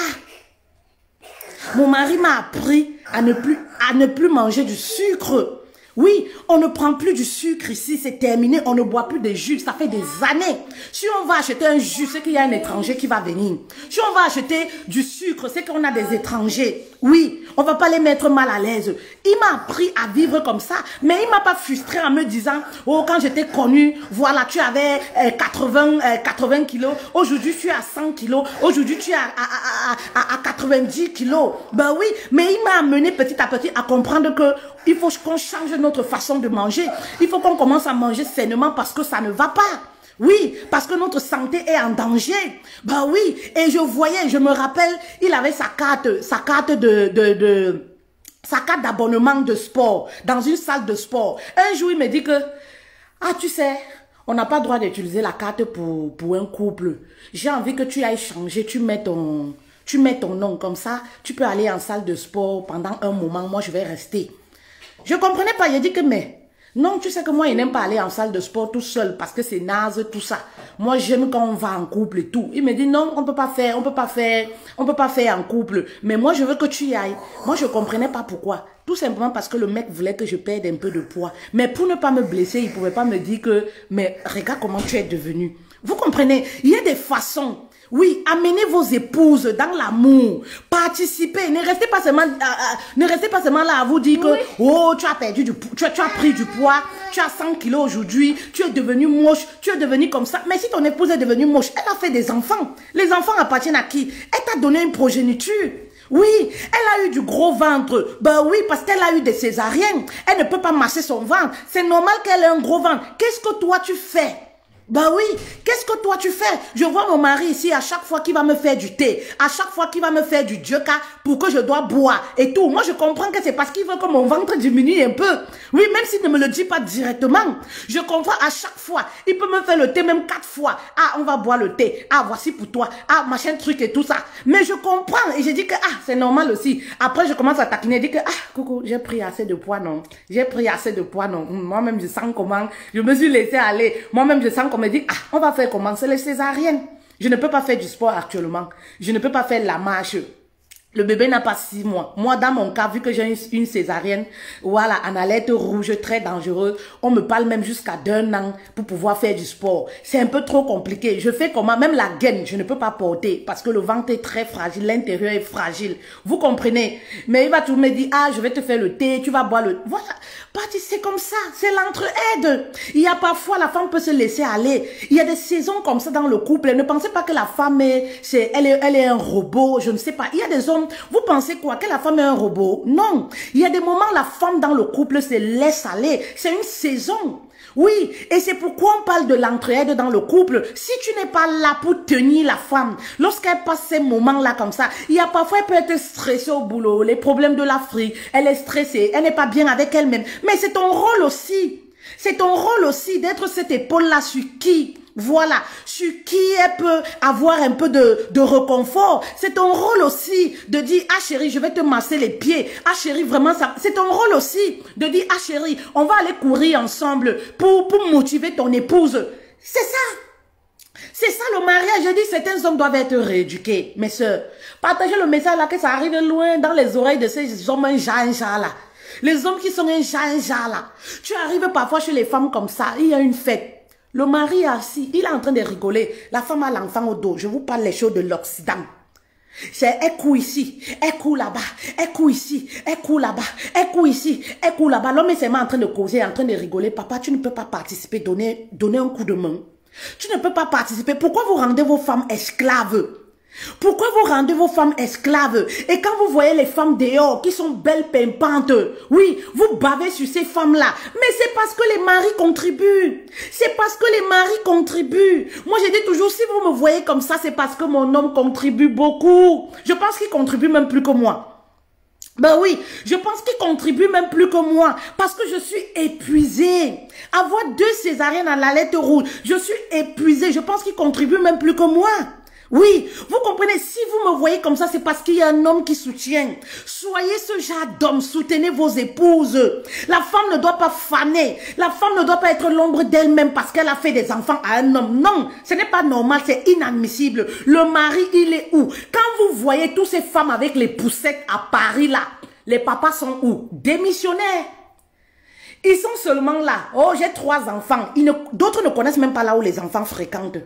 Mon mari m'a appris à ne plus, à ne plus manger du sucre. Oui, on ne prend plus du sucre ici, c'est terminé, on ne boit plus de jus, ça fait des années. Si on va acheter un jus, c'est qu'il y a un étranger qui va venir. Si on va acheter du sucre, c'est qu'on a des étrangers. Oui, on ne va pas les mettre mal à l'aise. Il m'a appris à vivre comme ça, mais il ne m'a pas frustré en me disant, oh, quand j'étais connue, voilà, tu avais euh, quatre-vingts, euh, quatre-vingts kilos, aujourd'hui tu es à cent kilos, aujourd'hui tu es à, à, à, à, à quatre-vingt-dix kilos. Ben oui, mais il m'a amené petit à petit à comprendre que il faut qu'on change notre façon de manger. Il faut qu'on commence à manger sainement parce que ça ne va pas. Oui, parce que notre santé est en danger. Bah oui, et je voyais, je me rappelle, il avait sa carte, sa carte de, de, de sa carte d'abonnement de sport, dans une salle de sport. Un jour, il me dit que, ah, tu sais, on n'a pas le droit d'utiliser la carte pour, pour un couple. J'ai envie que tu ailles changer, tu mets ton, tu mets ton nom comme ça, tu peux aller en salle de sport pendant un moment, moi je vais rester. Je ne comprenais pas, il a dit que, mais, non, tu sais que moi, il n'aime pas aller en salle de sport tout seul parce que c'est naze, tout ça. Moi, j'aime quand on va en couple et tout. Il me dit, non, on ne peut pas faire, on peut pas faire, on peut pas faire en couple. Mais moi, je veux que tu y ailles. Moi, je ne comprenais pas pourquoi. Tout simplement parce que le mec voulait que je perde un peu de poids. Mais pour ne pas me blesser, il ne pouvait pas me dire que, mais regarde comment tu es devenu. Vous comprenez? Il y a des façons. Oui, amenez vos épouses dans l'amour, participez, ne restez pas seulement, euh, euh, ne restez pas seulement là à vous dire que, oui, oh, tu as perdu du poids, tu as, tu as pris du poids, tu as cent kilos aujourd'hui, tu es devenu moche, tu es devenu comme ça. Mais si ton épouse est devenue moche, elle a fait des enfants. Les enfants appartiennent à qui? Elle t'a donné une progéniture. Oui, elle a eu du gros ventre. Ben oui, parce qu'elle a eu des césariennes. Elle ne peut pas masser son ventre. C'est normal qu'elle ait un gros ventre. Qu'est-ce que toi tu fais? Bah oui, qu'est-ce que toi tu fais? Je vois mon mari ici à chaque fois qu'il va me faire du thé, à chaque fois qu'il va me faire du djoka pour que je dois boire et tout. Moi je comprends que c'est parce qu'il veut que mon ventre diminue un peu. Oui, même s'il ne me le dit pas directement. Je comprends à chaque fois. Il peut me faire le thé même quatre fois. Ah, on va boire le thé. Ah, voici pour toi. Ah, machin truc et tout ça. Mais je comprends et je dis que ah, c'est normal aussi. Après je commence à taquiner, je dis que ah, coucou, j'ai pris assez de poids, non. J'ai pris assez de poids, non. Moi-même je sens comment. Je me suis laissé aller. Moi-même je sens on me dit, ah, on va faire comment? C'est les césariennes. Je ne peux pas faire du sport actuellement. Je ne peux pas faire la marche. Le bébé n'a pas six mois. Moi, dans mon cas, vu que j'ai une, une césarienne, voilà, en alerte rouge, très dangereuse, on me parle même jusqu'à d'un an pour pouvoir faire du sport. C'est un peu trop compliqué. Je fais comment? Même la gaine, je ne peux pas porter parce que le ventre est très fragile, l'intérieur est fragile. Vous comprenez? Mais il va tout me dire, ah, je vais te faire le thé, tu vas boire le... Voilà. Parti, c'est comme ça. C'est l'entraide. Il y a parfois, la femme peut se laisser aller. Il y a des saisons comme ça dans le couple. Ne pensez pas que la femme est, c'est, elle est, elle est un robot. Je ne sais pas. Il y a des hommes, vous pensez quoi? Que la femme est un robot? Non. Il y a des moments, la femme dans le couple se laisse aller. C'est une saison. Oui, et c'est pourquoi on parle de l'entraide dans le couple. Si tu n'es pas là pour tenir la femme, lorsqu'elle passe ces moments-là comme ça, il y a parfois, elle peut être stressée au boulot, les problèmes de l'Afrique, elle est stressée, elle n'est pas bien avec elle-même. Mais c'est ton rôle aussi. C'est ton rôle aussi d'être cette épaule-là sur qui? Voilà, sur qui elle peut avoir un peu de, de réconfort. C'est ton rôle aussi de dire, ah chérie, je vais te masser les pieds. Ah chérie, vraiment, ça. C'est ton rôle aussi de dire, ah chérie, on va aller courir ensemble pour, pour motiver ton épouse. C'est ça. C'est ça le mariage. Je dis, certains hommes doivent être rééduqués. Mes soeurs, partagez le message là, que ça arrive loin dans les oreilles de ces hommes un janja là. Les hommes qui sont un janja là. Tu arrives parfois chez les femmes comme ça, il y a une fête. Le mari est assis, il est en train de rigoler. La femme a l'enfant au dos. Je vous parle les choses de l'Occident. C'est un coup ici, un coup là-bas, un coup ici, un coup là-bas, un coup ici, un coup là-bas. L'homme est seulement en train de causer, en train de rigoler. Papa, tu ne peux pas participer, donner, donner un coup de main. Tu ne peux pas participer. Pourquoi vous rendez vos femmes esclaves? Pourquoi vous rendez vos femmes esclaves? Et quand vous voyez les femmes dehors qui sont belles pimpantes, oui, vous bavez sur ces femmes-là. Mais c'est parce que les maris contribuent. C'est parce que les maris contribuent. Moi, je dis toujours, si vous me voyez comme ça, c'est parce que mon homme contribue beaucoup. Je pense qu'il contribue même plus que moi. Ben oui, je pense qu'il contribue même plus que moi parce que je suis épuisée. Avoir deux césariennes à la lettre rouge, je suis épuisée. Je pense qu'il contribue même plus que moi. Oui, vous comprenez, si vous me voyez comme ça, c'est parce qu'il y a un homme qui soutient. Soyez ce genre d'homme, soutenez vos épouses. La femme ne doit pas faner. La femme ne doit pas être l'ombre d'elle-même parce qu'elle a fait des enfants à un homme. Non, ce n'est pas normal, c'est inadmissible. Le mari, il est où? Quand vous voyez toutes ces femmes avec les poussettes à Paris là, les papas sont où? Démissionnaires. Ils sont seulement là. Oh, j'ai trois enfants. D'autres ne connaissent même pas là où les enfants fréquentent.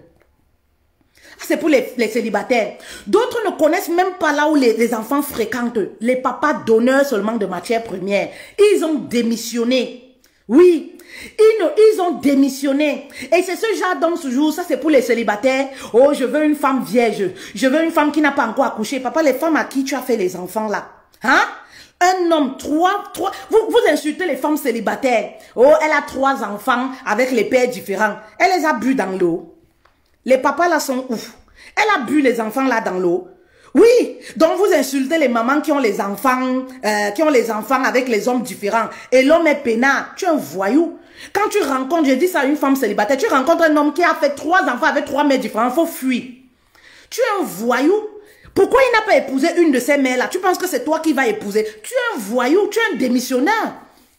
C'est pour les, les célibataires. D'autres ne connaissent même pas là où les, les enfants fréquentent. Les papas donneurs seulement de matières premières. Ils ont démissionné. Oui, ils, ne, ils ont démissionné. Et c'est ce genre d'homme toujours, ça c'est pour les célibataires. Oh, je veux une femme vierge. Je veux une femme qui n'a pas encore accouché. Papa, les femmes à qui tu as fait les enfants là? Hein? Un homme, trois, trois. Vous, vous insultez les femmes célibataires. Oh, elle a trois enfants avec les pères différents. Elle les a bu dans l'eau. Les papas là sont où? Elle a bu les enfants là dans l'eau. Oui, donc vous insultez les mamans qui ont les enfants, euh, qui ont les enfants avec les hommes différents. Et l'homme est peinard. Tu es un voyou. Quand tu rencontres, je dis ça à une femme célibataire, tu rencontres un homme qui a fait trois enfants avec trois mères différentes, il faut fuir. Tu es un voyou. Pourquoi il n'a pas épousé une de ces mères là? Tu penses que c'est toi qui vas épouser? Tu es un voyou, tu es un démissionnaire.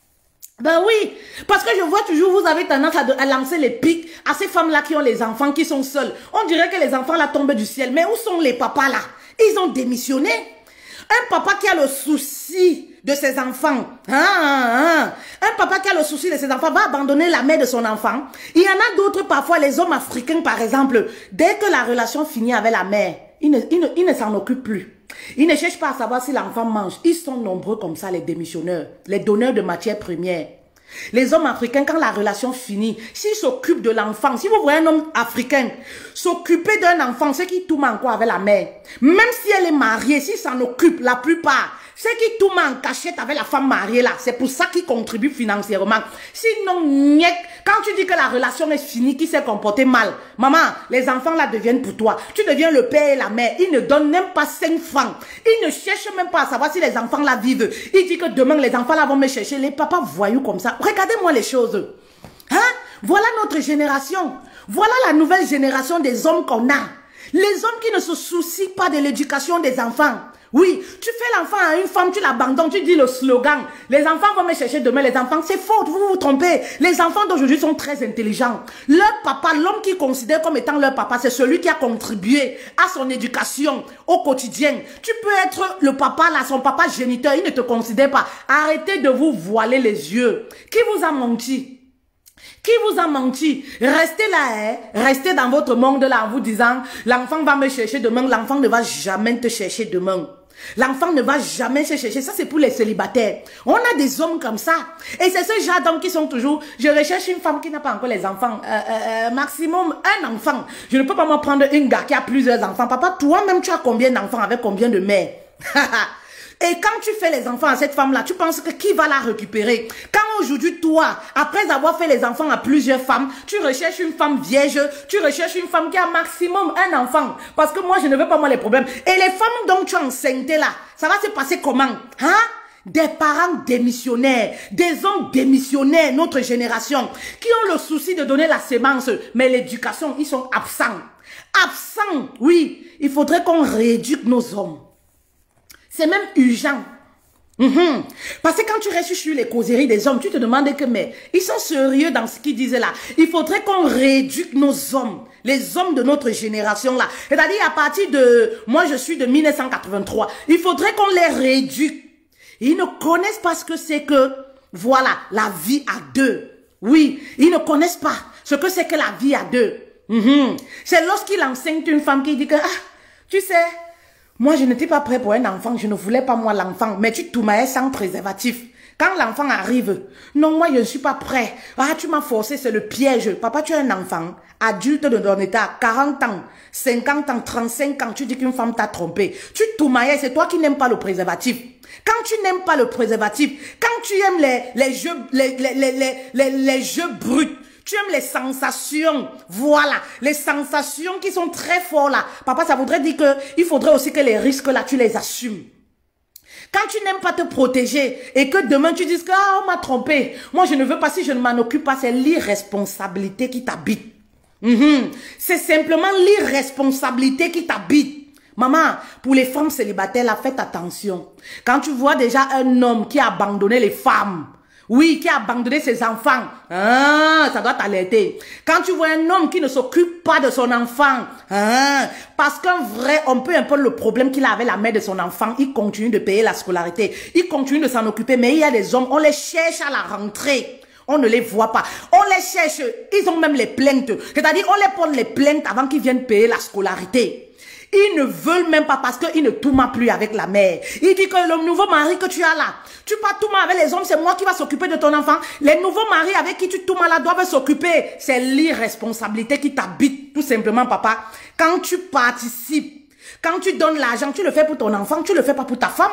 Ben oui, parce que je vois toujours, vous avez tendance à, de, à lancer les pics à ces femmes-là qui ont les enfants, qui sont seuls. On dirait que les enfants là tombent du ciel. Mais où sont les papas là? Ils ont démissionné. Un papa qui a le souci de ses enfants, hein, hein, hein. Un papa qui a le souci de ses enfants va abandonner la mère de son enfant. Il y en a d'autres parfois, les hommes africains par exemple, dès que la relation finit avec la mère, ils ne, ils ne, ils ne s'en occupent plus. Ils ne cherchent pas à savoir si l'enfant mange. Ils sont nombreux comme ça, les démissionneurs, les donneurs de matières premières. Les hommes africains, quand la relation finit, s'ils s'occupent de l'enfant, si vous voyez un homme africain s'occuper d'un enfant, c'est qu'il tourne encore avec la mère. Même si elle est mariée, s'il s'en occupe, la plupart, c'est qu'il tourne en cachette avec la femme mariée là. C'est pour ça qu'il contribue financièrement. Sinon, niet, quand tu dis que la relation est finie, qu'il s'est comporté mal, maman, les enfants là deviennent pour toi. Tu deviens le père et la mère. Ils ne donnent même pas cinq francs. Ils ne cherchent même pas à savoir si les enfants là vivent. Ils disent que demain les enfants là vont me chercher. Les papas voyous comme ça. Regardez-moi les choses. Hein? Voilà notre génération. Voilà la nouvelle génération des hommes qu'on a. Les hommes qui ne se soucient pas de l'éducation des enfants. Oui, tu fais l'enfant à une femme, tu l'abandonnes, tu dis le slogan. Les enfants vont me chercher demain, les enfants, c'est faux, vous vous trompez. Les enfants d'aujourd'hui sont très intelligents. Leur papa, l'homme qu'ils considèrent comme étant leur papa, c'est celui qui a contribué à son éducation au quotidien. Tu peux être le papa là, son papa géniteur, il ne te considère pas. Arrêtez de vous voiler les yeux. Qui vous a menti? Qui vous a menti? Restez là, hein? Restez dans votre monde là en vous disant, l'enfant va me chercher demain, l'enfant ne va jamais te chercher demain. L'enfant ne va jamais se chercher. Ça, c'est pour les célibataires. On a des hommes comme ça. Et c'est ce genre d'hommes qui sont toujours... Je recherche une femme qui n'a pas encore les enfants. Euh, euh, maximum un enfant. Je ne peux pas me prendre une gars qui a plusieurs enfants. Papa, toi-même, tu as combien d'enfants avec combien de mères? Et quand tu fais les enfants à cette femme-là, tu penses que qui va la récupérer? Quand aujourd'hui, toi, après avoir fait les enfants à plusieurs femmes, tu recherches une femme vierge, tu recherches une femme qui a maximum un enfant. Parce que moi, je ne veux pas moi les problèmes. Et les femmes dont tu es enceinte là, ça va se passer comment? Hein? Des parents démissionnaires, des hommes démissionnaires, notre génération, qui ont le souci de donner la sémence, mais l'éducation, ils sont absents. Absents, oui. Il faudrait qu'on rééduque nos hommes. C'est même urgent. Mm-hmm. Parce que quand tu restes sur les causeries des hommes, tu te demandes que, mais ils sont sérieux dans ce qu'ils disent là. Il faudrait qu'on rééduque nos hommes, les hommes de notre génération là. C'est-à-dire à partir de, moi je suis de mille neuf cent quatre-vingt-trois, il faudrait qu'on les rééduque. Ils ne connaissent pas ce que c'est que, voilà, la vie à deux. Oui, ils ne connaissent pas. ce que c'est que la vie à deux. Mm-hmm. C'est lorsqu'il enseigne une femme qui dit que, ah, tu sais, moi je n'étais pas prêt pour un enfant, je ne voulais pas moi l'enfant, mais tu t'oumaillais sans préservatif. Quand l'enfant arrive, non, moi je ne suis pas prêt. Ah, tu m'as forcé, c'est le piège. Papa, tu es un enfant, adulte de ton état, quarante ans, cinquante ans, trente-cinq ans, tu dis qu'une femme t'a trompé. Tu t'oumaillais, c'est toi qui n'aimes pas le préservatif. Quand tu n'aimes pas le préservatif, quand tu aimes les, les jeux, les, les, les, les, les, les jeux bruts, tu aimes les sensations, voilà, les sensations qui sont très fortes là. Papa, ça voudrait dire que il faudrait aussi que les risques là, tu les assumes. Quand tu n'aimes pas te protéger et que demain tu dises que ah, on m'a trompé, moi je ne veux pas, si je ne m'en occupe pas, c'est l'irresponsabilité qui t'habite. Mm-hmm. C'est simplement l'irresponsabilité qui t'habite. Maman, pour les femmes célibataires, là, faites attention. Quand tu vois déjà un homme qui a abandonné les femmes, oui, qui a abandonné ses enfants, ah, ça doit t'alerter. Quand tu vois un homme qui ne s'occupe pas de son enfant, ah, parce qu'un vrai homme, peu importe le problème qu'il a avec la mère de son enfant, il continue de payer la scolarité, il continue de s'en occuper, mais il y a des hommes, on les cherche à la rentrée. On ne les voit pas. On les cherche, ils ont même les plaintes. C'est-à-dire, on les porte les plaintes avant qu'ils viennent payer la scolarité. Ils ne veulent même pas parce qu'ils ne tournent plus avec la mère. Il dit que le nouveau mari que tu as là, tu pas tout avec les hommes, c'est moi qui va s'occuper de ton enfant. Les nouveaux maris avec qui tu tournes là doivent s'occuper. C'est l'irresponsabilité qui t'habite, tout simplement, papa. Quand tu participes, quand tu donnes l'argent, tu le fais pour ton enfant, tu le fais pas pour ta femme.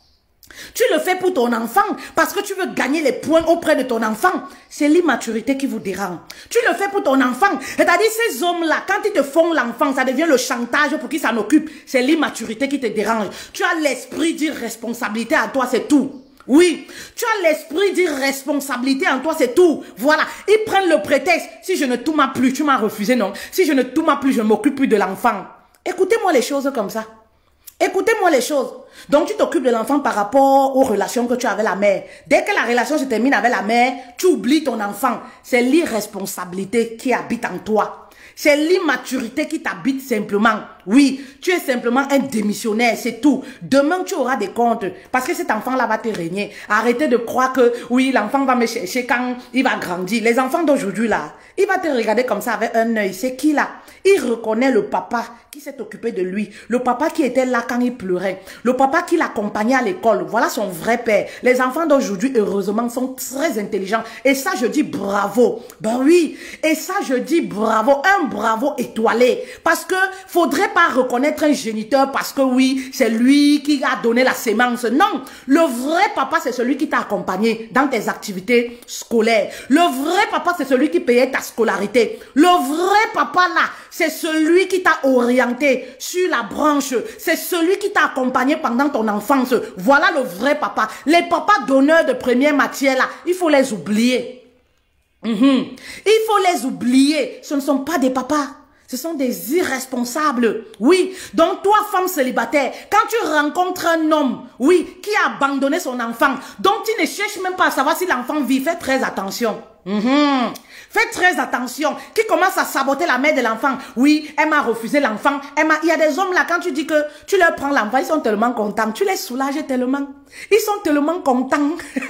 Tu le fais pour ton enfant parce que tu veux gagner les points auprès de ton enfant. C'est l'immaturité qui vous dérange. Tu le fais pour ton enfant. C'est-à-dire ces hommes-là, quand ils te font l'enfant, ça devient le chantage pour qu'ils s'en occupent. C'est l'immaturité qui te dérange. Tu as l'esprit d'irresponsabilité à toi, c'est tout. Oui, tu as l'esprit d'irresponsabilité en toi, c'est tout. Voilà, ils prennent le prétexte. Si je ne tourne plus, tu m'as refusé, non. Si je ne tourne plus, je ne m'occupe plus de l'enfant. Écoutez-moi les choses comme ça. Écoutez-moi les choses. Donc, tu t'occupes de l'enfant par rapport aux relations que tu as avec la mère. Dès que la relation se termine avec la mère, tu oublies ton enfant. C'est l'irresponsabilité qui habite en toi. C'est l'immaturité qui t'habite simplement. Oui, tu es simplement un démissionnaire, c'est tout. Demain, tu auras des comptes parce que cet enfant-là va te régner. Arrêtez de croire que, oui, l'enfant va me chercher quand il va grandir. Les enfants d'aujourd'hui, là, il va te regarder comme ça avec un œil. C'est qui, là? Il reconnaît le papa qui s'est occupé de lui. Le papa qui était là quand il pleurait. Le papa qui l'accompagnait à l'école. Voilà son vrai père. Les enfants d'aujourd'hui, heureusement, sont très intelligents. Et ça, je dis bravo. Ben oui. Et ça, je dis bravo. Un bravo étoilé. Parce que faudrait pas reconnaître un géniteur parce que oui, c'est lui qui a donné la sémence. Non. Le vrai papa, c'est celui qui t'a accompagné dans tes activités scolaires. Le vrai papa, c'est celui qui payait ta scolarité. Le vrai papa, là, c'est celui qui t'a orienté sur la branche. C'est celui qui t'a accompagné pendant ton enfance. Voilà le vrai papa. Les papas donneurs de première matière, là, il faut les oublier. Mm-hmm. Il faut les oublier. Ce ne sont pas des papas. Ce sont des irresponsables. Oui. Donc, toi, femme célibataire, quand tu rencontres un homme, oui, qui a abandonné son enfant, donc tu ne cherches même pas à savoir si l'enfant vit, fais très attention. Mm-hmm. Faites très attention. Qui commence à saboter la mère de l'enfant. Oui, elle m'a refusé l'enfant. Il y a des hommes là, quand tu dis que tu leur prends l'enfant, ils sont tellement contents. Tu les soulages tellement. Ils sont tellement contents.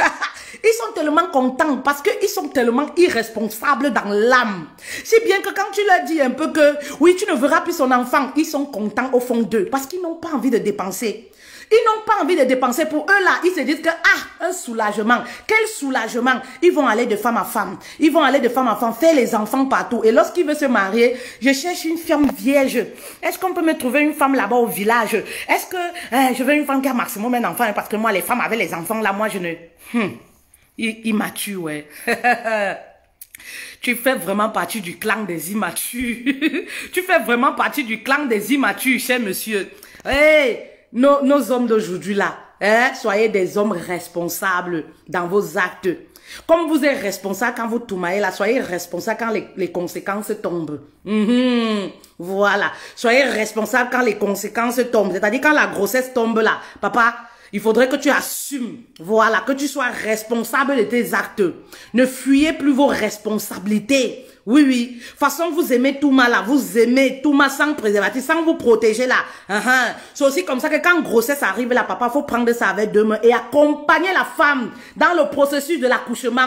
Ils sont tellement contents parce qu'ils sont tellement irresponsables dans l'âme. Si bien que quand tu leur dis un peu que oui, tu ne verras plus son enfant, ils sont contents au fond d'eux parce qu'ils n'ont pas envie de dépenser. Ils n'ont pas envie de dépenser pour eux là. Ils se disent que, ah, un soulagement. Quel soulagement. Ils vont aller de femme à femme. Ils vont aller de femme à femme, faire les enfants partout. Et lorsqu'il veut se marier, je cherche une femme vierge. Est-ce qu'on peut me trouver une femme là-bas au village? Est-ce que hein, je veux une femme qui a maximum un enfant? Parce que moi, les femmes avec les enfants là, moi, je ne... Hmm. Immature, ouais. Tu fais vraiment partie du clan des immatures. Tu fais vraiment partie du clan des immatures, cher monsieur. Hey! Nos, nos hommes d'aujourd'hui là, hein, soyez des hommes responsables dans vos actes. Comme vous êtes responsable quand vous toumaillez là, soyez responsable quand les, les conséquences tombent. Mm-hmm. Voilà. Soyez responsable quand les conséquences tombent. C'est-à-dire quand la grossesse tombe là, papa, il faudrait que tu assumes, voilà, que tu sois responsable de tes actes. Ne fuyez plus vos responsabilités. Oui, oui. Façon, vous aimez tout mal là. Vous aimez tout mal sans préservatif, sans vous protéger là. Uh -huh. C'est aussi comme ça que quand grossesse arrive là, papa, faut prendre ça avec deux mains et accompagner la femme dans le processus de l'accouchement.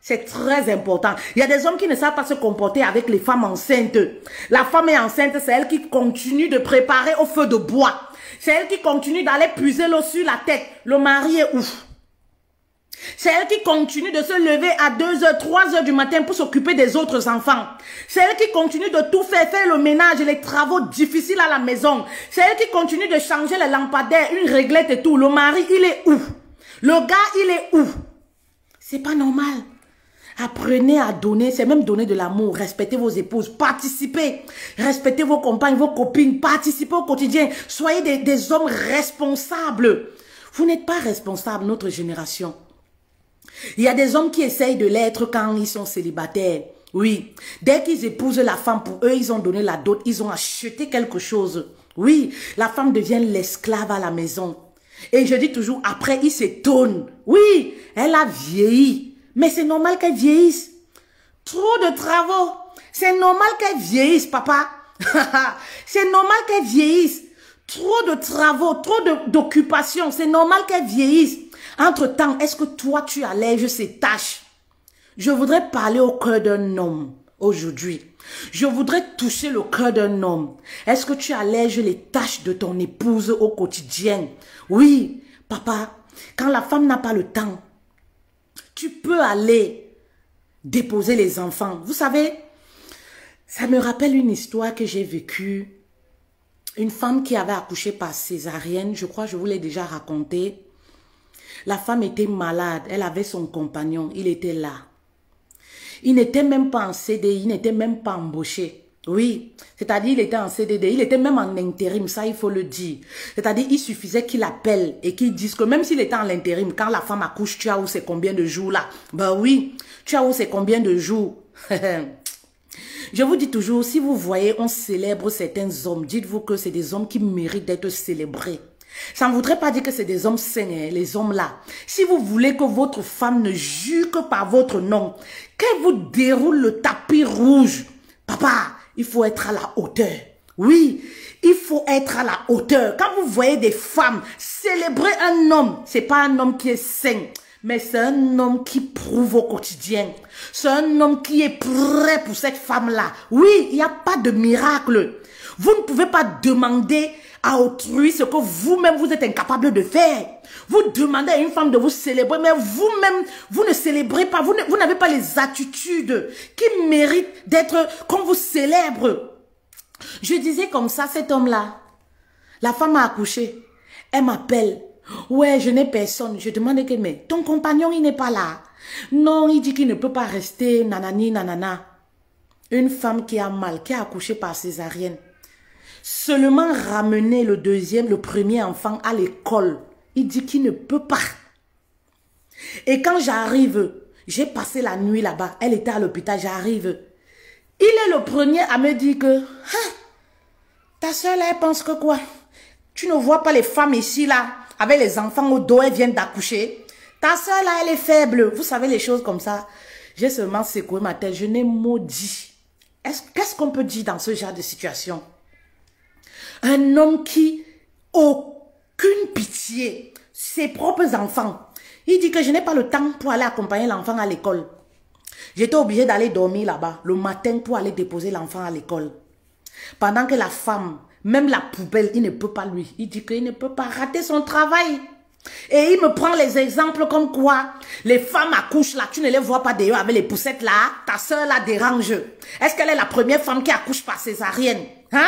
C'est très important. Il y a des hommes qui ne savent pas se comporter avec les femmes enceintes. La femme est enceinte, c'est elle qui continue de préparer au feu de bois. C'est elle qui continue d'aller puiser l'eau sur la tête. Le mari est ouf. C'est elle qui continue de se lever à deux heures, trois heures du matin pour s'occuper des autres enfants. C'est elle qui continue de tout faire, faire le ménage et les travaux difficiles à la maison. C'est elle qui continue de changer les lampadaires, une réglette et tout. Le mari, il est où? Le gars, il est où? C'est pas normal. Apprenez à donner, c'est même donner de l'amour. Respectez vos épouses, participez. Respectez vos compagnes, vos copines, participez au quotidien. Soyez des, des hommes responsables. Vous n'êtes pas responsables, notre génération. Il y a des hommes qui essayent de l'être quand ils sont célibataires. Oui, dès qu'ils épousent la femme, pour eux, ils ont donné la dot, ils ont acheté quelque chose. Oui, la femme devient l'esclave à la maison. Et je dis toujours, après, ils s'étonnent. Oui, elle a vieilli. Mais c'est normal qu'elle vieillisse. Trop de travaux. C'est normal qu'elle vieillisse, papa. C'est normal qu'elle vieillisse. Trop de travaux, trop d'occupations. C'est normal qu'elle vieillisse. Entre-temps, est-ce que toi, tu allèges ces tâches? Je voudrais parler au cœur d'un homme aujourd'hui. Je voudrais toucher le cœur d'un homme. Est-ce que tu allèges les tâches de ton épouse au quotidien? Oui, papa, quand la femme n'a pas le temps, tu peux aller déposer les enfants. Vous savez, ça me rappelle une histoire que j'ai vécue. Une femme qui avait accouché par césarienne, je crois que je vous l'ai déjà raconté. La femme était malade, elle avait son compagnon, il était là. Il n'était même pas en C D I, il n'était même pas embauché. Oui, c'est-à-dire il était en C D D, il était même en intérim, ça il faut le dire. C'est-à-dire il suffisait qu'il appelle et qu'il dise que même s'il était en intérim, quand la femme accouche, tu as où c'est combien de jours là? Ben oui, tu as où c'est combien de jours? Je vous dis toujours, si vous voyez, on célèbre certains hommes, dites-vous que c'est des hommes qui méritent d'être célébrés. Ça ne voudrait pas dire que c'est des hommes sains, hein, les hommes là. Si vous voulez que votre femme ne jure que par votre nom, qu'elle vous déroule le tapis rouge, papa, il faut être à la hauteur. Oui, il faut être à la hauteur. Quand vous voyez des femmes célébrer un homme, c'est pas un homme qui est sain, mais c'est un homme qui prouve au quotidien. C'est un homme qui est prêt pour cette femme-là. Oui, il n'y a pas de miracle. Vous ne pouvez pas demander à autrui ce que vous-même vous êtes incapable de faire. Vous demandez à une femme de vous célébrer, mais vous-même, vous ne célébrez pas. Vous n'avez pas les attitudes qui méritent d'être qu'on vous célèbre. Je disais comme ça, cet homme-là, la femme a accouché. Elle m'appelle. Ouais, je n'ai personne. Je demande que, mais ton compagnon, il n'est pas là. Non, il dit qu'il ne peut pas rester, nanani, nanana. Une femme qui a mal, qui a accouché par césarienne. Seulement ramener le deuxième, le premier enfant à l'école. Il dit qu'il ne peut pas. Et quand j'arrive, j'ai passé la nuit là-bas. Elle était à l'hôpital, j'arrive. Il est le premier à me dire que, ah, ta soeur là, elle pense que quoi? Tu ne vois pas les femmes ici là, avec les enfants au dos, elles viennent d'accoucher. Ta soeur là, elle est faible. Vous savez les choses comme ça. J'ai seulement secoué ma tête. Je n'ai maudit. Qu'est-ce qu'on peut dire dans ce genre de situation? Un homme qui, aucune pitié, ses propres enfants. Il dit que je n'ai pas le temps pour aller accompagner l'enfant à l'école. J'étais obligée d'aller dormir là-bas le matin pour aller déposer l'enfant à l'école. Pendant que la femme, même la poubelle, il ne peut pas lui. Il dit qu'il ne peut pas rater son travail. Et il me prend les exemples comme quoi les femmes accouchent là, tu ne les vois pas d'ailleurs avec les poussettes là, ta soeur là dérange. Est-ce qu'elle est la première femme qui accouche par césarienne? Hein?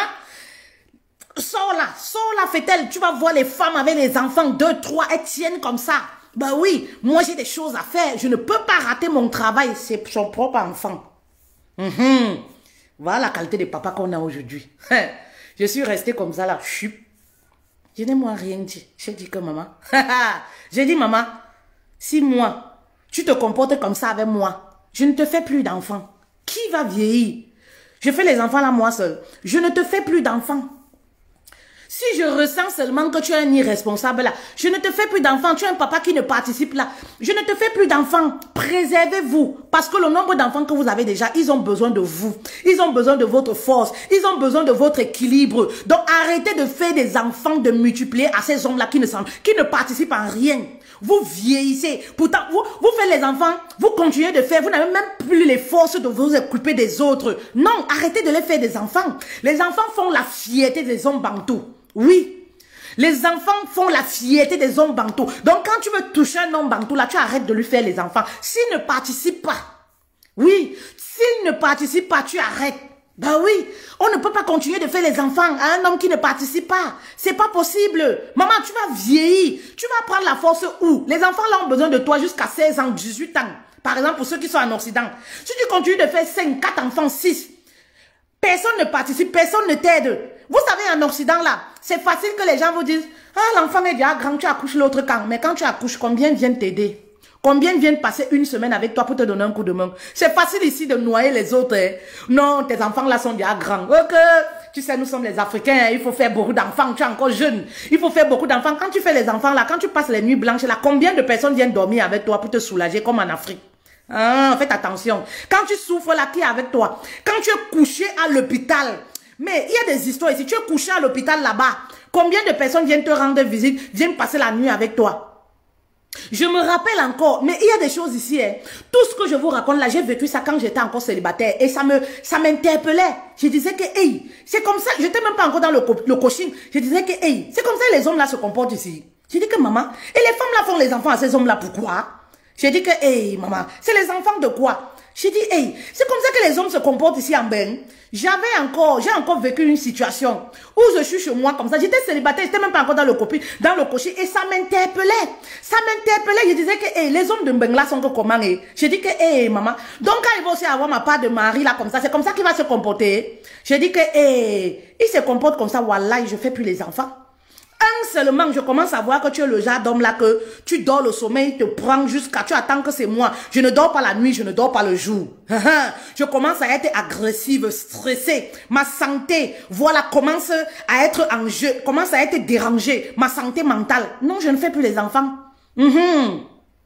Sors là, sors là, fait-elle. Tu vas voir les femmes avec les enfants, deux, trois, elles tiennent comme ça. Ben oui, moi j'ai des choses à faire. Je ne peux pas rater mon travail. C'est son propre enfant. Mm-hmm. Voilà la qualité de papa qu'on a aujourd'hui. Je suis restée comme ça là. Je n'ai moi rien dit. J'ai dit que maman. J'ai dit maman, si moi, tu te comportes comme ça avec moi, je ne te fais plus d'enfants. Qui va vieillir? Je fais les enfants là moi seule. Je ne te fais plus d'enfants. Si je ressens seulement que tu es un irresponsable là, je ne te fais plus d'enfants, tu es un papa qui ne participe là, je ne te fais plus d'enfants. Préservez-vous, parce que le nombre d'enfants que vous avez déjà, ils ont besoin de vous. Ils ont besoin de votre force, ils ont besoin de votre équilibre. Donc arrêtez de faire des enfants, de multiplier à ces hommes-là qui ne, qui ne participent en rien. Vous vieillissez. Pourtant, vous, vous faites les enfants, vous continuez de faire, vous n'avez même plus les forces de vous occuper des autres. Non, arrêtez de les faire des enfants. Les enfants font la fierté des hommes bantous. Oui. Les enfants font la fierté des hommes bantous. Donc, quand tu veux toucher un homme bantou, là, tu arrêtes de lui faire les enfants. S'il ne participe pas, oui, s'il ne participe pas, tu arrêtes. Ben oui, on ne peut pas continuer de faire les enfants à un homme qui ne participe pas. C'est pas possible. Maman, tu vas vieillir. Tu vas prendre la force où? Les enfants là ont besoin de toi jusqu'à seize ans, dix-huit ans. Par exemple, pour ceux qui sont en Occident. Si tu continues de faire cinq, quatre enfants, six, personne ne participe, personne ne t'aide. Vous savez, en Occident là, c'est facile que les gens vous disent, ah, l'enfant est déjà grand, tu accouches l'autre quand. Mais quand tu accouches, combien viennent t'aider? Combien viennent passer une semaine avec toi pour te donner un coup de main? C'est facile ici de noyer les autres. Hein. Non, tes enfants là sont déjà grands. Ok, tu sais, nous sommes les Africains, hein. Il faut faire beaucoup d'enfants, tu es encore jeune. Il faut faire beaucoup d'enfants. Quand tu fais les enfants là, quand tu passes les nuits blanches là, combien de personnes viennent dormir avec toi pour te soulager comme en Afrique? Ah, faites attention. Quand tu souffres là, qui est avec toi? Quand tu es couché à l'hôpital, mais il y a des histoires ici, tu es couché à l'hôpital là-bas, combien de personnes viennent te rendre visite, viennent passer la nuit avec toi? Je me rappelle encore, mais il y a des choses ici, hein. Tout ce que je vous raconte là, j'ai vécu ça quand j'étais encore célibataire et ça me, ça m'interpellait. Je disais que, hey, c'est comme ça, j'étais même pas encore dans le, le coaching. Je disais que, hey, c'est comme ça que les hommes là se comportent ici. Je dis que maman, et les femmes là font les enfants à ces hommes là, pourquoi? J'ai dit que, hey, maman, c'est les enfants de quoi? J'ai dit, hey, c'est comme ça que les hommes se comportent ici en Ben. J'avais encore, j'ai encore vécu une situation où je suis chez moi comme ça. J'étais célibataire, j'étais même pas encore dans le copie, dans le cocher et ça m'interpellait. Ça m'interpellait. Je disais que, hey, les hommes de Ben là sont que comment, eh? J'ai dit que, hey, maman, donc quand il va aussi avoir ma part de mari là comme ça, c'est comme ça qu'il va se comporter. J'ai dit que, hey, il se comporte comme ça, voilà, je fais plus les enfants. Un seulement, je commence à voir que tu es le genre d'homme là que tu dors le sommeil, te prend jusqu'à, tu attends que c'est moi. Je ne dors pas la nuit, je ne dors pas le jour. Je commence à être agressive, stressée. Ma santé, voilà, commence à être en jeu, commence à être dérangée. Ma santé mentale. Non, je ne fais plus les enfants. Mm-hmm.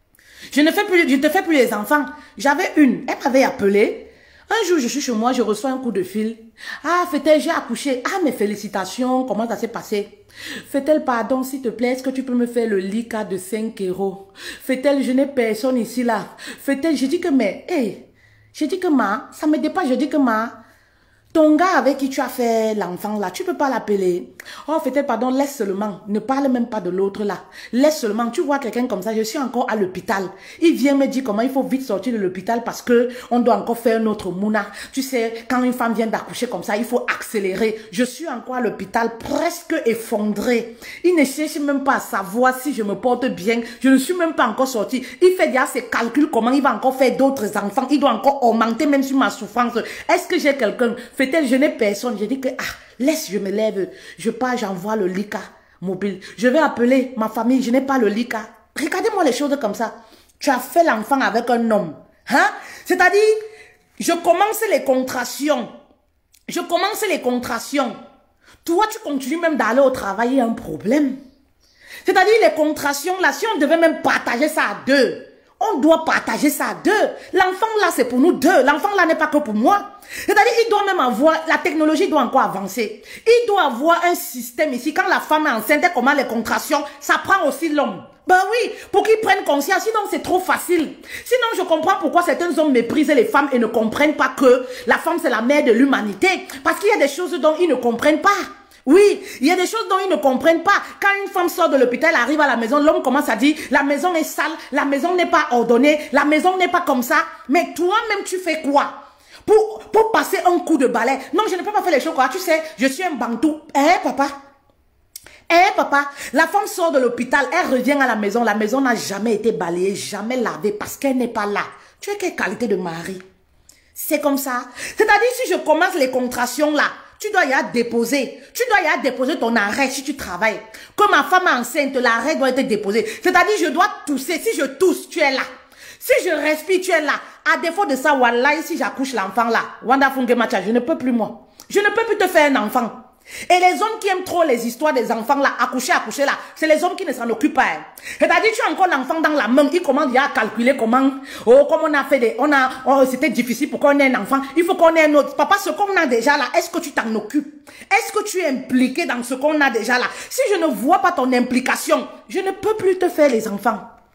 Je ne fais plus, je ne te fais plus les enfants. J'avais une, elle m'avait appelé. Un jour, je suis chez moi, je reçois un coup de fil. Ah, fait-elle, j'ai accouché. Ah, mes félicitations, comment ça s'est passé? Fait-elle, pardon, s'il te plaît, est-ce que tu peux me faire le Lika de cinq euros? Fait-elle, je n'ai personne ici, là. Fait-elle, je dis que, mais, hé, hey, je dis que, ma, ça me dépasse, je dis que, ma, ton gars avec qui tu as fait l'enfant là, tu peux pas l'appeler. Oh, fait-elle, pardon, laisse seulement. Ne parle même pas de l'autre là. Laisse seulement. Tu vois quelqu'un comme ça, je suis encore à l'hôpital. Il vient me dire comment il faut vite sortir de l'hôpital parce que on doit encore faire notre mouna. Tu sais, quand une femme vient d'accoucher comme ça, il faut accélérer. Je suis encore à l'hôpital presque effondrée. Il ne cherche même pas à savoir si je me porte bien. Je ne suis même pas encore sortie. Il fait déjà ses calculs comment il va encore faire d'autres enfants. Il doit encore augmenter même sur ma souffrance. Est-ce que j'ai quelqu'un? Fait-elle, je n'ai personne. Je dis que, ah, laisse, je me lève. Je pars, j'envoie le Lika mobile. Je vais appeler ma famille, je n'ai pas le Lika. Regardez-moi les choses comme ça. Tu as fait l'enfant avec un homme. Hein? C'est-à-dire, je commence les contractions. Je commence les contractions. Toi, tu continues même d'aller au travail, il y a un problème. C'est-à-dire, les contractions, là, si on devait même partager ça à deux, on doit partager ça à deux. L'enfant là, c'est pour nous deux. L'enfant là n'est pas que pour moi. C'est-à-dire, il doit même avoir, la technologie doit encore avancer. Il doit avoir un système ici. Quand la femme est enceinte, comment les contractions, ça prend aussi l'homme. Ben oui, pour qu'ils prennent conscience. Sinon, c'est trop facile. Sinon, je comprends pourquoi certains hommes méprisent les femmes et ne comprennent pas que la femme, c'est la mère de l'humanité. Parce qu'il y a des choses dont ils ne comprennent pas. Oui, il y a des choses dont ils ne comprennent pas. Quand une femme sort de l'hôpital, arrive à la maison, l'homme commence à dire, la maison est sale, la maison n'est pas ordonnée, la maison n'est pas comme ça. Mais toi-même, tu fais quoi? Pour, pour passer un coup de balai. Non, je ne peux pas faire les choses quoi. Tu sais, je suis un bantou. Eh, papa? Eh, papa? La femme sort de l'hôpital, elle revient à la maison. La maison n'a jamais été balayée, jamais lavée parce qu'elle n'est pas là. Tu es quelle qualité de mari? C'est comme ça. C'est-à-dire, si je commence les contractions là, tu dois y aller déposer. Tu dois y aller déposer ton arrêt si tu travailles. Comme ma femme est enceinte, l'arrêt doit être déposé. C'est-à-dire, je dois tousser. Si je tousse, tu es là. Si je respire, tu es là. À défaut de ça, wallah, si j'accouche l'enfant là, Wanda Fungemacha, je ne peux plus moi. Je ne peux plus te faire un enfant. Et les hommes qui aiment trop les histoires des enfants là, accoucher, accoucher là, c'est les hommes qui ne s'en occupent pas. C'est-à-dire, tu as encore l'enfant dans la main, il commence déjà à calculer comment, oh, comme on a fait des, on a, oh, c'était difficile pour qu'on ait un enfant, il faut qu'on ait un autre. Papa, ce qu'on a déjà là, est-ce que tu t'en occupes? Est-ce que tu es impliqué dans ce qu'on a déjà là? Si je ne vois pas ton implication, je ne peux plus te faire les enfants.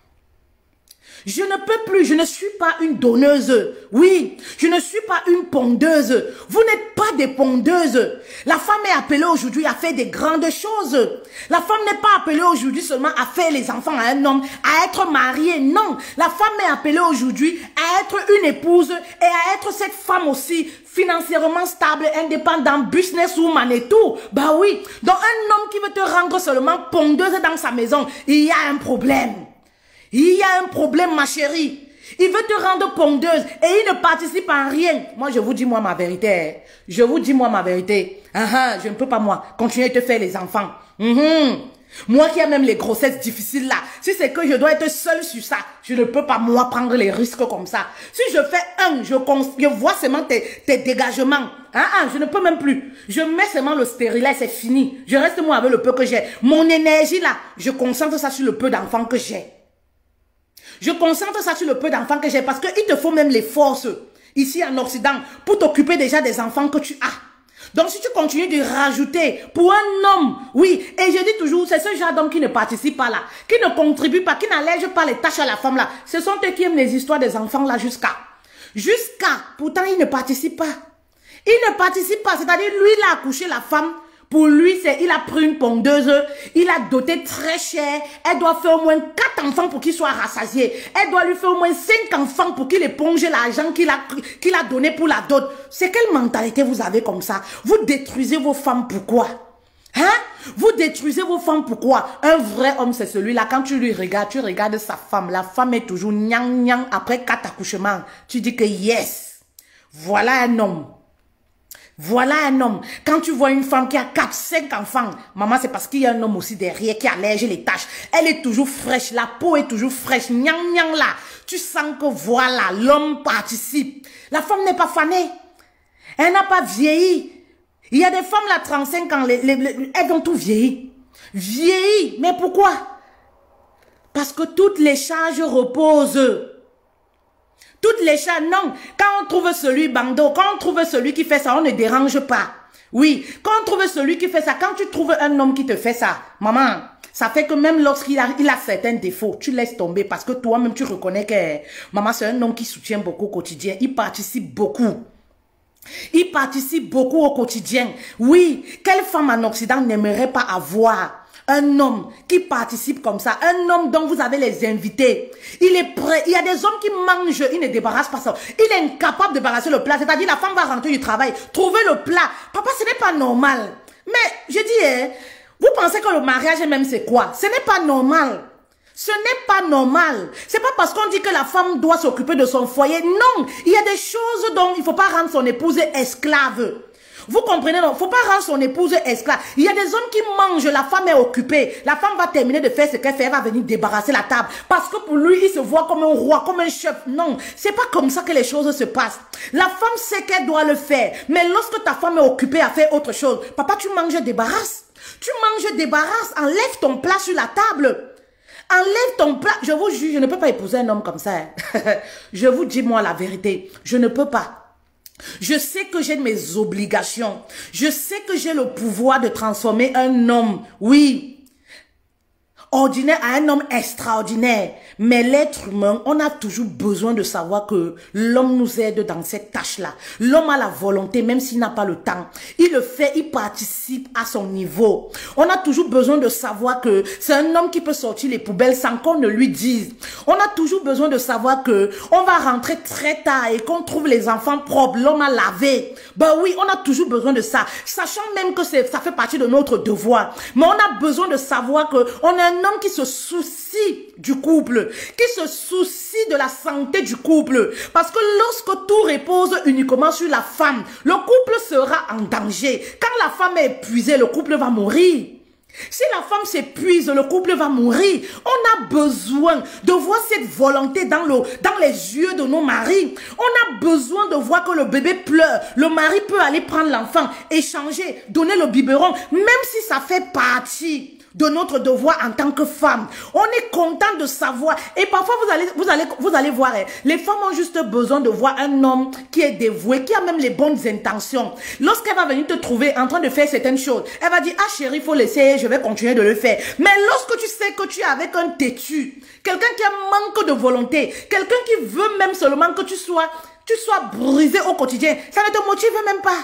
Je ne peux plus, je ne suis pas une donneuse. Oui, je ne suis pas une pondeuse. Vous n'êtes pas des pondeuses. La femme est appelée aujourd'hui à faire des grandes choses. La femme n'est pas appelée aujourd'hui seulement à faire les enfants à un homme, à être mariée. Non, la femme est appelée aujourd'hui à être une épouse et à être cette femme aussi financièrement stable, indépendante, businesswoman et tout. Bah oui, donc un homme qui veut te rendre seulement pondeuse dans sa maison, il y a un problème. Il y a un problème, ma chérie. Il veut te rendre pondeuse et il ne participe à rien. Moi, je vous dis moi ma vérité. Je vous dis moi ma vérité. Ah, ah, je ne peux pas moi continuer à te faire les enfants. Mm-hmm. Moi qui ai même les grossesses difficiles là. Si c'est que je dois être seule sur ça, je ne peux pas moi prendre les risques comme ça. Si je fais un, je, je vois seulement tes, tes dégagements. Ah, ah, je ne peux même plus. Je mets seulement le stérilet, c'est fini. Je reste moi avec le peu que j'ai. Mon énergie là, je concentre ça sur le peu d'enfants que j'ai. Je concentre ça sur le peu d'enfants que j'ai parce qu'il te faut même les forces ici en Occident pour t'occuper déjà des enfants que tu as. Donc si tu continues de rajouter pour un homme, oui, et je dis toujours, c'est ce genre d'homme qui ne participe pas là, qui ne contribue pas, qui n'allège pas les tâches à la femme là. Ce sont eux qui aiment les histoires des enfants là jusqu'à. Jusqu'à, pourtant il ne participe pas. Il ne participe pas, c'est-à-dire lui il a accouché la femme. Pour lui, c'est il a pris une pondeuse, il a doté très cher, elle doit faire au moins quatre enfants pour qu'il soit rassasié. Elle doit lui faire au moins cinq enfants pour qu'il éponge l'argent qu'il a, qu'il a donné pour la dot. C'est quelle mentalité vous avez comme ça? Vous détruisez vos femmes, pourquoi? Hein? Vous détruisez vos femmes, pourquoi? Un vrai homme, c'est celui-là. Quand tu lui regardes, tu regardes sa femme. La femme est toujours nyang nyang après quatre accouchements. Tu dis que yes, voilà un homme. Voilà un homme. Quand tu vois une femme qui a quatre, cinq enfants, maman, c'est parce qu'il y a un homme aussi derrière qui allège les tâches. Elle est toujours fraîche, la peau est toujours fraîche. Nyang, nyang, là. Tu sens que voilà, l'homme participe. La femme n'est pas fanée. Elle n'a pas vieilli. Il y a des femmes là, trente-cinq ans, les, les, les, elles ont tout vieilli. Vieilli. Mais pourquoi? Parce que toutes les charges reposent. Toutes les chats, non. Quand on trouve celui bandeau, quand on trouve celui qui fait ça, on ne dérange pas. Oui, quand on trouve celui qui fait ça, quand tu trouves un homme qui te fait ça, maman, ça fait que même lorsqu'il a, il a certains défauts, tu laisses tomber parce que toi-même tu reconnais que maman, c'est un homme qui soutient beaucoup au quotidien. Il participe beaucoup. Il participe beaucoup au quotidien. Oui, quelle femme en Occident n'aimerait pas avoir un homme qui participe comme ça, un homme dont vous avez les invités. Il est prêt. Il y a des hommes qui mangent, ils ne débarrassent pas ça. Il est incapable de débarrasser le plat. C'est-à-dire la femme va rentrer du travail, trouver le plat. Papa, ce n'est pas normal. Mais je dis, hein, vous pensez que le mariage même c'est quoi? Ce n'est pas normal. Ce n'est pas normal. C'est pas parce qu'on dit que la femme doit s'occuper de son foyer. Non, il y a des choses dont il ne faut pas rendre son épouse esclave. Vous comprenez, non? Faut pas rendre son épouse esclave. Il y a des hommes qui mangent, la femme est occupée. La femme va terminer de faire ce qu'elle fait, elle va venir débarrasser la table. Parce que pour lui, il se voit comme un roi, comme un chef. Non, c'est pas comme ça que les choses se passent. La femme sait qu'elle doit le faire. Mais lorsque ta femme est occupée à faire autre chose, papa, tu manges, débarrasse. Tu manges, débarrasse. Enlève ton plat sur la table. Enlève ton plat. Je vous jure, je ne peux pas épouser un homme comme ça. Je vous dis moi la vérité. Je ne peux pas. Je sais que j'ai mes obligations. Je sais que j'ai le pouvoir de transformer un homme, oui, ordinaire à un homme extraordinaire. Mais l'être humain, on a toujours besoin de savoir que l'homme nous aide dans cette tâche-là. L'homme a la volonté, même s'il n'a pas le temps. Il le fait, il participe à son niveau. On a toujours besoin de savoir que c'est un homme qui peut sortir les poubelles sans qu'on ne lui dise. On a toujours besoin de savoir que on va rentrer très tard et qu'on trouve les enfants propres, l'homme a lavé. Ben oui, on a toujours besoin de ça. Sachant même que ça fait partie de notre devoir. Mais on a besoin de savoir que on est un homme qui se soucie du couple, qui se soucie de la santé du couple. Parce que lorsque tout repose uniquement sur la femme, le couple sera en danger. Quand la femme est épuisée, le couple va mourir. Si la femme s'épuise, le couple va mourir. On a besoin de voir cette volonté dans, le, dans les yeux de nos maris. On a besoin de voir que le bébé pleure. Le mari peut aller prendre l'enfant, échanger, donner le biberon, même si ça fait partie de notre devoir en tant que femme. On est content de savoir. Et parfois, vous allez, vous allez, vous allez voir, hein, les femmes ont juste besoin de voir un homme qui est dévoué, qui a même les bonnes intentions. Lorsqu'elle va venir te trouver en train de faire certaines choses, elle va dire, ah chérie, il faut laisser, je vais continuer de le faire. Mais lorsque tu sais que tu es avec un têtu, quelqu'un qui a manque de volonté, quelqu'un qui veut même seulement que tu sois, tu sois brisé au quotidien, ça ne te motive même pas.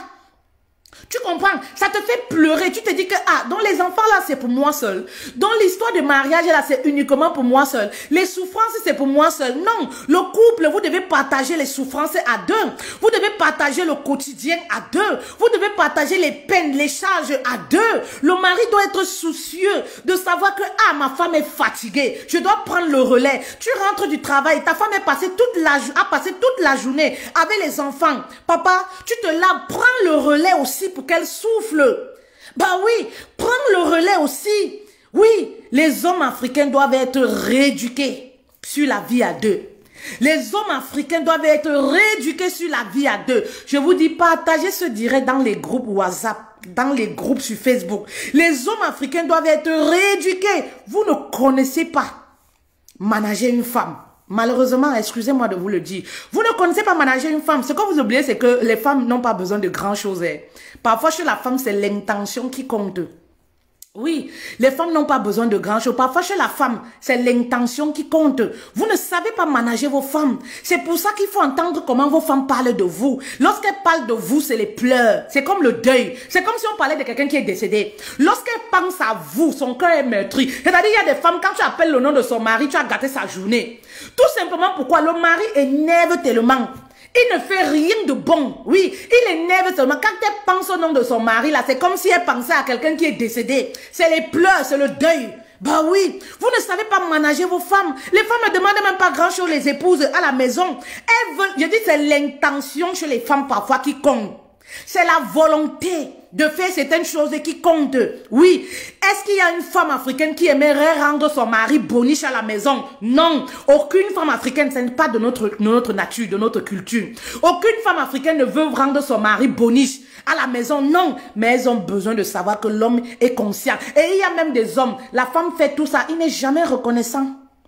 Tu comprends? Ça te fait pleurer. Tu te dis que, ah, donc les enfants là, c'est pour moi seul. Donc l'histoire de mariage là, c'est uniquement pour moi seul. Les souffrances, c'est pour moi seul. Non, le couple, vous devez partager les souffrances à deux. Vous devez partager le quotidien à deux. Vous devez partager les peines, les charges à deux. Le mari doit être soucieux de savoir que, ah, ma femme est fatiguée. Je dois prendre le relais. Tu rentres du travail, ta femme est passée toute la, a passé toute la journée avec les enfants. Papa, tu te laves, prends le relais aussi pour qu'elle souffle. Bah oui, prends le relais aussi. Oui, les hommes africains doivent être rééduqués sur la vie à deux. Les hommes africains doivent être rééduqués sur la vie à deux. Je vous dis, partagez ce direct dans les groupes WhatsApp, dans les groupes sur Facebook. Les hommes africains doivent être rééduqués. Vous ne connaissez pas manager une femme. Malheureusement, excusez-moi de vous le dire, vous ne connaissez pas manager une femme. Ce que vous oubliez, c'est que les femmes n'ont pas besoin de grand-chose. Parfois, chez la femme, c'est l'intention qui compte. Oui, les femmes n'ont pas besoin de grand-chose. Parfois, chez la femme, c'est l'intention qui compte. Vous ne savez pas manager vos femmes. C'est pour ça qu'il faut entendre comment vos femmes parlent de vous. Lorsqu'elles parlent de vous, c'est les pleurs. C'est comme le deuil. C'est comme si on parlait de quelqu'un qui est décédé. Lorsqu'elle pense à vous, son cœur est meurtri. C'est-à-dire, il y a des femmes, quand tu appelles le nom de son mari, tu as gâté sa journée. Tout simplement pourquoi le mari énerve tellement. Il ne fait rien de bon. Oui, il énerve seulement. Quand elle pense au nom de son mari, là, c'est comme si elle pensait à quelqu'un qui est décédé. C'est les pleurs, c'est le deuil. Bah oui, vous ne savez pas manager vos femmes. Les femmes ne demandent même pas grand-chose, les épouses à la maison. Elles veulent, je dis, c'est l'intention chez les femmes parfois qui compte. C'est la volonté de faire certaines choses qui comptent. Oui. Est-ce qu'il y a une femme africaine qui aimerait rendre son mari boniche à la maison? Non. Aucune femme africaine, ce n'est pas de notre, de notre nature, de notre culture. Aucune femme africaine ne veut rendre son mari boniche à la maison. Non. Mais elles ont besoin de savoir que l'homme est conscient. Et il y a même des hommes. La femme fait tout ça. Il n'est jamais reconnaissant.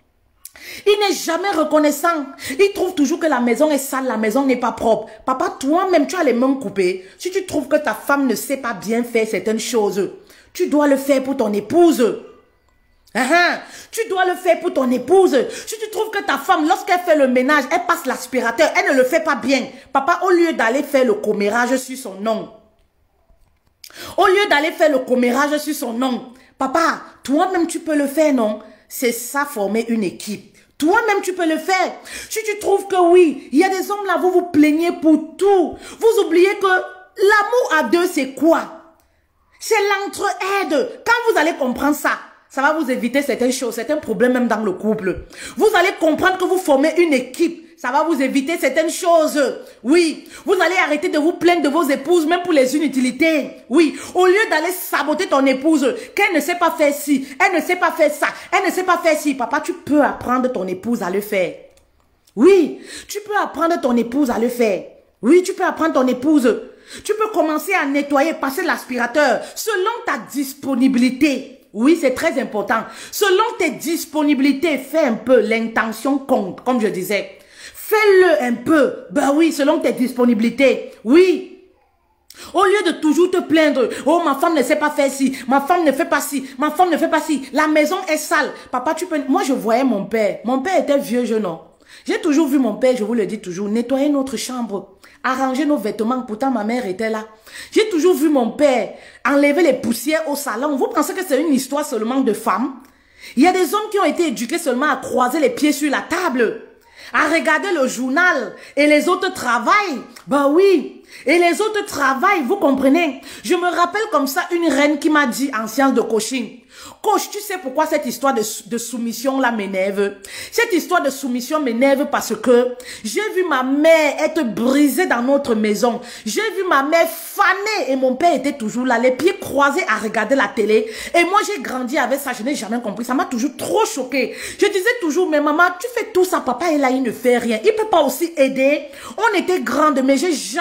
Il n'est jamais reconnaissant. Il trouve toujours que la maison est sale, la maison n'est pas propre. Papa, toi-même, tu as les mains coupées. Si tu trouves que ta femme ne sait pas bien faire certaines choses, tu dois le faire pour ton épouse. Uh-huh. Tu dois le faire pour ton épouse. Si tu trouves que ta femme, lorsqu'elle fait le ménage, elle passe l'aspirateur, elle ne le fait pas bien. Papa, au lieu d'aller faire le commérage sur son nom, au lieu d'aller faire le commérage sur son nom, papa, toi-même, tu peux le faire, non? C'est ça, former une équipe. Toi-même, tu peux le faire. Si tu trouves que oui, il y a des hommes là, vous vous plaignez pour tout. Vous oubliez que l'amour à deux, c'est quoi? C'est l'entraide. Quand vous allez comprendre ça, ça va vous éviter certaines choses, certains problèmes même dans le couple. Vous allez comprendre que vous formez une équipe. Ça va vous éviter certaines choses. Oui. Vous allez arrêter de vous plaindre de vos épouses, même pour les inutilités. Oui. Au lieu d'aller saboter ton épouse, qu'elle ne sait pas faire ci, elle ne sait pas faire ça, elle ne sait pas faire ci. Papa, tu peux apprendre ton épouse à le faire. Oui. Tu peux apprendre ton épouse à le faire. Oui, tu peux apprendre ton épouse. Tu peux commencer à nettoyer, passer l'aspirateur, selon ta disponibilité. Oui, c'est très important. Selon tes disponibilités, fais un peu. L'intention compte, comme je disais. Fais-le un peu. Ben oui, selon tes disponibilités. Oui. Au lieu de toujours te plaindre. Oh, ma femme ne sait pas faire ci. Ma femme ne fait pas ci. Ma femme ne fait pas ci. La maison est sale. Papa, tu peux... Moi, je voyais mon père. Mon père était vieux jeune homme. J'ai toujours vu mon père, je vous le dis toujours, nettoyer notre chambre, arranger nos vêtements. Pourtant, ma mère était là. J'ai toujours vu mon père enlever les poussières au salon. Vous pensez que c'est une histoire seulement de femmes? Il y a des hommes qui ont été éduqués seulement à croiser les pieds sur la table, à regarder le journal, et les autres travaillent. Ben oui, et les autres travaillent, vous comprenez? Je me rappelle comme ça une reine qui m'a dit en sciences de coaching, coach, tu sais pourquoi cette histoire de, de soumission là m'énerve? Cette histoire de soumission m'énerve parce que j'ai vu ma mère être brisée dans notre maison. J'ai vu ma mère fanée et mon père était toujours là, les pieds croisés à regarder la télé. Et moi j'ai grandi avec ça, je n'ai jamais compris. Ça m'a toujours trop choqué. Je disais toujours, mais maman, tu fais tout ça, papa est là, il ne fait rien. Il peut pas aussi aider. On était grandes, mais j'ai jamais vu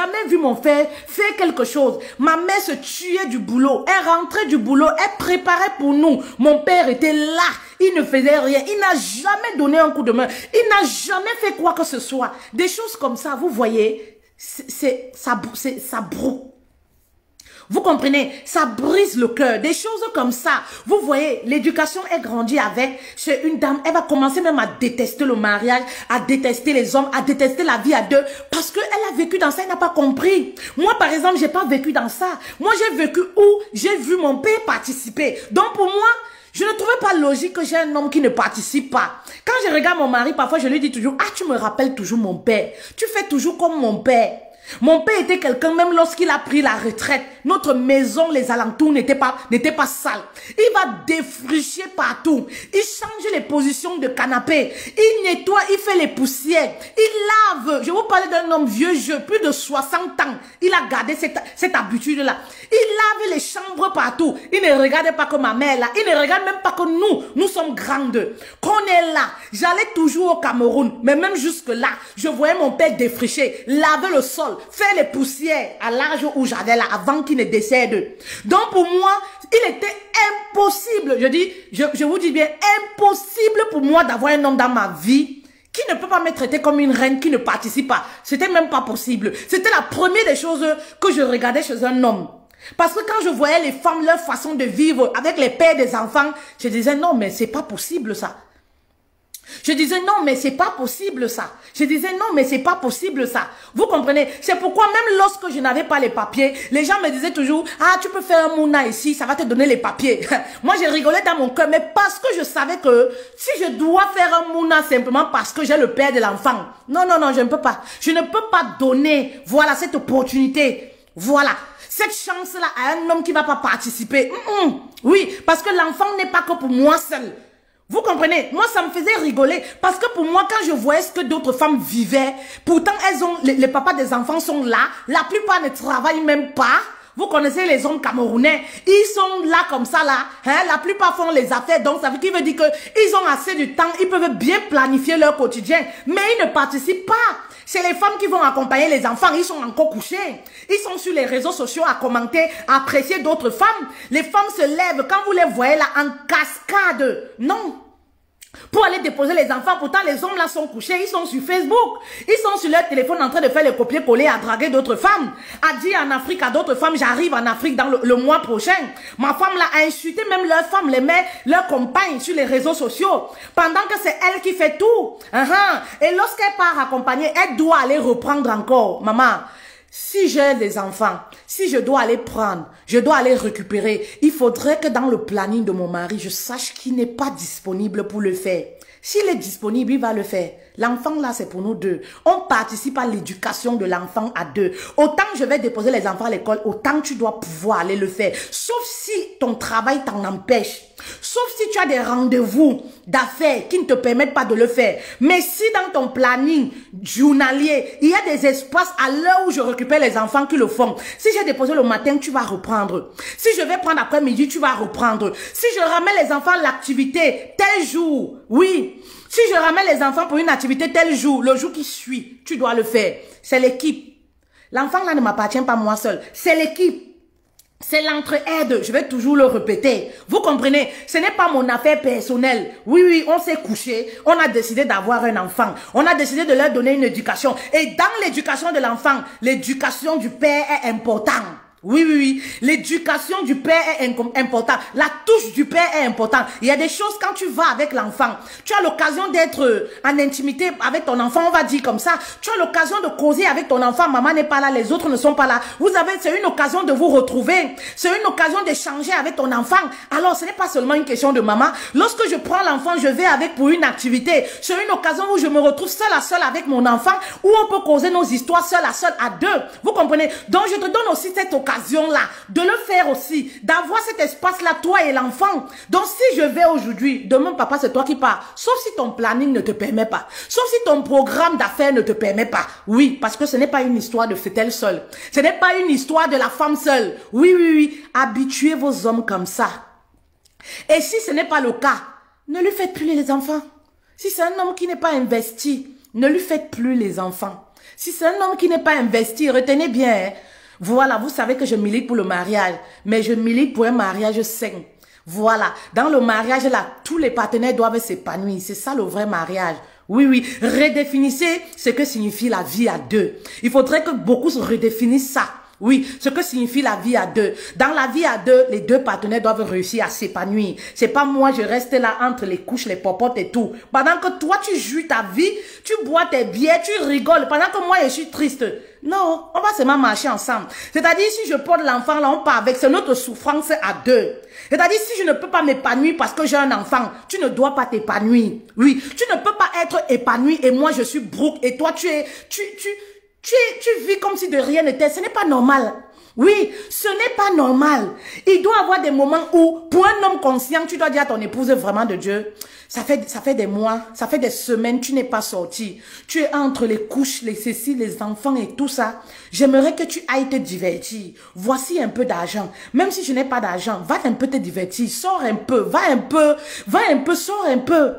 mon frère faire quelque chose. Ma mère se tuait du boulot. Elle rentrait du boulot. Elle préparait pour nous. Mon père était là. Il ne faisait rien. Il n'a jamais donné un coup de main. Il n'a jamais fait quoi que ce soit. Des choses comme ça, vous voyez, c'est ça, c'est ça brou. Vous comprenez? Ça brise le cœur. Des choses comme ça. Vous voyez, l'éducation est grandie avec. C'est une dame, elle va commencer même à détester le mariage, à détester les hommes, à détester la vie à deux. Parce qu'elle a vécu dans ça, elle n'a pas compris. Moi, par exemple, j'ai pas vécu dans ça. Moi, j'ai vécu où j'ai vu mon père participer. Donc, pour moi, je ne trouvais pas logique que j'ai un homme qui ne participe pas. Quand je regarde mon mari, parfois, je lui dis toujours, ah, tu me rappelles toujours mon père. Tu fais toujours comme mon père. Mon père était quelqu'un, même lorsqu'il a pris la retraite, notre maison, les alentours n'étaient pas, n'étaient pas sales. Il va défricher partout. Il change les positions de canapé. Il nettoie, il fait les poussières. Il lave. Je vous parlais d'un homme vieux jeu, plus de soixante ans. Il a gardé cette, cette habitude-là. Il lave les chambres partout. Il ne regardait pas que ma mère là. Il ne regarde même pas que nous, nous sommes grandes. Qu'on est là. J'allais toujours au Cameroun. Mais même jusque là, je voyais mon père défricher, laver le sol, faire les poussières à l'âge où j'avais là, avant qu'il ne décède. Donc pour moi, il était impossible, je dis, je, je vous dis bien, impossible pour moi d'avoir un homme dans ma vie qui ne peut pas me traiter comme une reine, qui ne participe pas. C'était même pas possible. C'était la première des choses que je regardais chez un homme. Parce que quand je voyais les femmes, leur façon de vivre avec les pères des enfants, je disais non, mais c'est pas possible ça. Je disais non, mais c'est pas possible ça. Je disais non, mais c'est pas possible ça. Vous comprenez? C'est pourquoi même lorsque je n'avais pas les papiers, les gens me disaient toujours, ah, tu peux faire un mouna ici, ça va te donner les papiers. Moi, je rigolais dans mon cœur, mais parce que je savais que si je dois faire un mouna simplement parce que j'ai le père de l'enfant, non, non, non, je ne peux pas. Je ne peux pas donner, voilà, cette opportunité. Voilà. Cette chance-là à un homme qui ne va pas participer. Mm -mm. Oui, parce que l'enfant n'est pas que pour moi seul. Vous comprenez? Moi, ça me faisait rigoler. Parce que pour moi, quand je voyais ce que d'autres femmes vivaient, pourtant, elles ont, les, les papas des enfants sont là. La plupart ne travaillent même pas. Vous connaissez les hommes camerounais. Ils sont là comme ça, là. Hein? La plupart font les affaires. Donc, ça veut dire qu'ils ont assez de temps. Ils peuvent bien planifier leur quotidien. Mais ils ne participent pas. C'est les femmes qui vont accompagner les enfants. Ils sont encore couchés. Ils sont sur les réseaux sociaux à commenter, à apprécier d'autres femmes. Les femmes se lèvent quand vous les voyez là en cascade. Non. Pour aller déposer les enfants. Pourtant, les hommes là sont couchés. Ils sont sur Facebook. Ils sont sur leur téléphone en train de faire les copier-coller, à draguer d'autres femmes. À dire en Afrique à d'autres femmes, j'arrive en Afrique dans le, le mois prochain. Ma femme là a insulté même leurs femmes, les mères, leurs compagnes sur les réseaux sociaux. Pendant que c'est elle qui fait tout. Uh -huh. Et lorsqu'elle part accompagner, elle doit aller reprendre encore. Maman, si j'ai des enfants, si je dois aller prendre, je dois aller récupérer, il faudrait que dans le planning de mon mari, je sache qu'il n'est pas disponible pour le faire. S'il est disponible, il va le faire. L'enfant là, c'est pour nous deux. On participe à l'éducation de l'enfant à deux. Autant je vais déposer les enfants à l'école, autant tu dois pouvoir aller le faire. Sauf si ton travail t'en empêche. Sauf si tu as des rendez-vous d'affaires qui ne te permettent pas de le faire. Mais si dans ton planning journalier, il y a des espaces à l'heure où je récupère les enfants qui le font. Si j'ai déposé le matin, tu vas reprendre. Si je vais prendre après-midi, tu vas reprendre. Si je ramène les enfants à l'activité tel jour, oui. Si je ramène les enfants pour une activité tel jour, le jour qui suit, tu dois le faire. C'est l'équipe. L'enfant là ne m'appartient pas moi seul. C'est l'équipe. C'est l'entraide, je vais toujours le répéter. Vous comprenez? Ce n'est pas mon affaire personnelle. Oui, oui, on s'est couché. On a décidé d'avoir un enfant. On a décidé de leur donner une éducation. Et dans l'éducation de l'enfant, l'éducation du père est importante. Oui, oui, oui. L'éducation du père est importante. La touche du père est importante. Il y a des choses quand tu vas avec l'enfant. Tu as l'occasion d'être en intimité avec ton enfant, on va dire comme ça. Tu as l'occasion de causer avec ton enfant. Maman n'est pas là, les autres ne sont pas là. Vous avez, c'est une occasion de vous retrouver. C'est une occasion d'échanger avec ton enfant. Alors, ce n'est pas seulement une question de maman. Lorsque je prends l'enfant, je vais avec pour une activité. C'est une occasion où je me retrouve seul à seul avec mon enfant, où on peut causer nos histoires seul à seul à deux. Vous comprenez? Donc, je te donne aussi cette occasion là, de le faire aussi, d'avoir cet espace-là, toi et l'enfant. Donc, si je vais aujourd'hui, demain, papa, c'est toi qui pars. Sauf si ton planning ne te permet pas. Sauf si ton programme d'affaires ne te permet pas. Oui, parce que ce n'est pas une histoire de Fétel seul. Ce n'est pas une histoire de la femme seule. Oui, oui, oui. Habituez vos hommes comme ça. Et si ce n'est pas le cas, ne lui faites plus les enfants. Si c'est un homme qui n'est pas investi, ne lui faites plus les enfants. Si c'est un homme qui n'est pas investi, retenez bien, hein. Voilà, vous savez que je milite pour le mariage, mais je milite pour un mariage sain. Voilà, dans le mariage, là, tous les partenaires doivent s'épanouir. C'est ça le vrai mariage. Oui, oui, redéfinissez ce que signifie la vie à deux. Il faudrait que beaucoup se redéfinissent ça. Oui, ce que signifie la vie à deux. Dans la vie à deux, les deux partenaires doivent réussir à s'épanouir. C'est pas moi, je reste là entre les couches, les popotes et tout. Pendant que toi, tu jouis ta vie, tu bois tes bières, tu rigoles. Pendant que moi, je suis triste. Non, on va seulement marcher ensemble. C'est-à-dire, si je porte l'enfant, là, on part avec. C'est notre souffrance à deux. C'est-à-dire, si je ne peux pas m'épanouir parce que j'ai un enfant, tu ne dois pas t'épanouir. Oui, tu ne peux pas être épanoui et moi, je suis broke et toi, tu es... Tu, tu, Tu, tu vis comme si de rien n'était. Ce n'est pas normal. Oui, ce n'est pas normal. Il doit y avoir des moments où, pour un homme conscient, tu dois dire à ton épouse vraiment de Dieu, ça fait, ça fait des mois, ça fait des semaines, tu n'es pas sorti. Tu es entre les couches, les céciles, les enfants et tout ça. J'aimerais que tu ailles te divertir. Voici un peu d'argent. Même si je n'ai pas d'argent, va un peu te divertir. Sors un peu, va un peu, va un peu, sors un peu.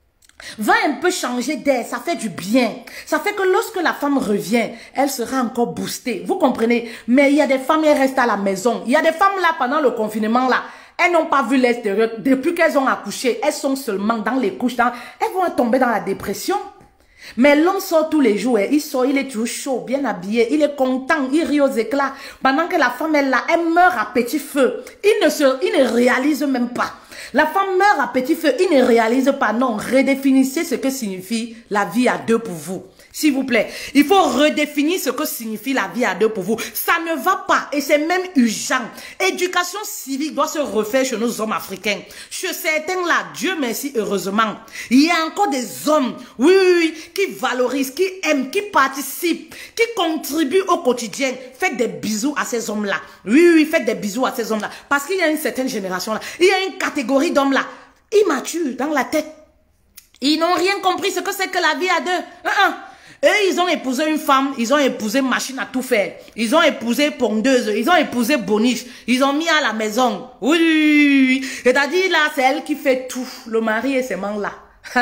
Va un peu changer d'air, ça fait du bien. Ça fait que lorsque la femme revient, elle sera encore boostée. Vous comprenez? Mais il y a des femmes, elles restent à la maison. Il y a des femmes là, pendant le confinement là, elles n'ont pas vu l'extérieur. Depuis qu'elles ont accouché, elles sont seulement dans les couches. Dans... Elles vont tomber dans la dépression. Mais l'homme sort tous les jours, il sort, il est toujours chaud, bien habillé, il est content, il rit aux éclats. Pendant que la femme est là, elle meurt à petit feu. Il ne, se, il ne réalise même pas. La femme meurt à petit feu, il ne réalise pas. Non, redéfinissez ce que signifie la vie à deux pour vous. S'il vous plaît, il faut redéfinir ce que signifie la vie à deux pour vous. Ça ne va pas et c'est même urgent. Éducation civique doit se refaire chez nos hommes africains. Chez certains là, Dieu merci, heureusement, il y a encore des hommes, oui, oui, oui, qui valorisent, qui aiment, qui participent, qui contribuent au quotidien. Faites des bisous à ces hommes-là. Oui, oui, faites des bisous à ces hommes-là. Parce qu'il y a une certaine génération là, il y a une catégorie d'hommes là, immatures dans la tête. Ils n'ont rien compris ce que c'est que la vie à deux. Uh -uh. Et ils ont épousé une femme, ils ont épousé machine à tout faire. Ils ont épousé pondeuse, ils ont épousé boniche. Ils ont mis à la maison. Oui, oui, oui. C'est-à-dire là, c'est elle qui fait tout. Le mari est seulement là.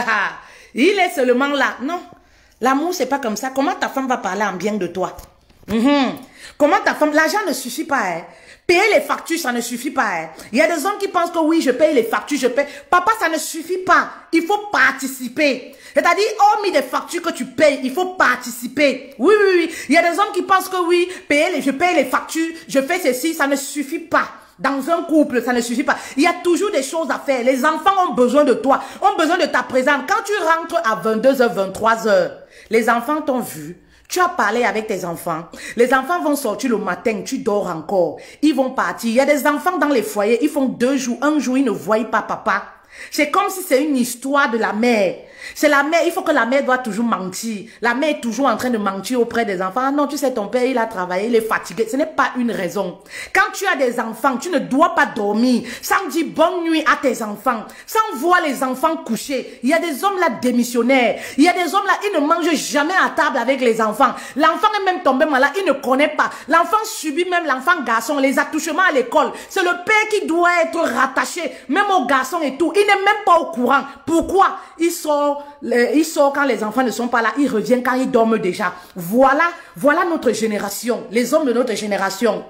Il est seulement là. Non. L'amour, c'est pas comme ça. Comment ta femme va parler en bien de toi? Mm-hmm. Comment ta femme... L'argent ne suffit pas, hein. Payer les factures, ça ne suffit pas. Hein. Il y a des hommes qui pensent que oui, je paye les factures, je paye. Papa, ça ne suffit pas. Il faut participer. C'est-à-dire, hormis des factures que tu payes, il faut participer. Oui, oui, oui. Il y a des hommes qui pensent que oui, payer les, je paye les factures, je fais ceci, ça ne suffit pas. Dans un couple, ça ne suffit pas. Il y a toujours des choses à faire. Les enfants ont besoin de toi, ont besoin de ta présence. Quand tu rentres à vingt-deux heures, vingt-trois heures, les enfants t'ont vu. Tu as parlé avec tes enfants. Les enfants vont sortir le matin, tu dors encore. Ils vont partir. Il y a des enfants dans les foyers, ils font deux jours, un jour, ils ne voient pas papa. C'est comme si c'est une histoire de la mère. C'est la mère, il faut que la mère doit toujours mentir. La mère est toujours en train de mentir auprès des enfants. Ah non, tu sais, ton père, il a travaillé, il est fatigué. Ce n'est pas une raison. Quand tu as des enfants, tu ne dois pas dormir sans dire bonne nuit à tes enfants, sans voir les enfants coucher. Il y a des hommes là démissionnaires. Il y a des hommes là, ils ne mangent jamais à table avec les enfants. L'enfant est même tombé malade, il ne connaît pas. L'enfant subit même l'enfant garçon, les attouchements à l'école. C'est le père qui doit être rattaché, même aux garçons et tout. Il n'est même pas au courant. Pourquoi? Il sort, le, il sort quand les enfants ne sont pas là, il revient quand ils dorment déjà. Voilà, voilà notre génération, les hommes de notre génération.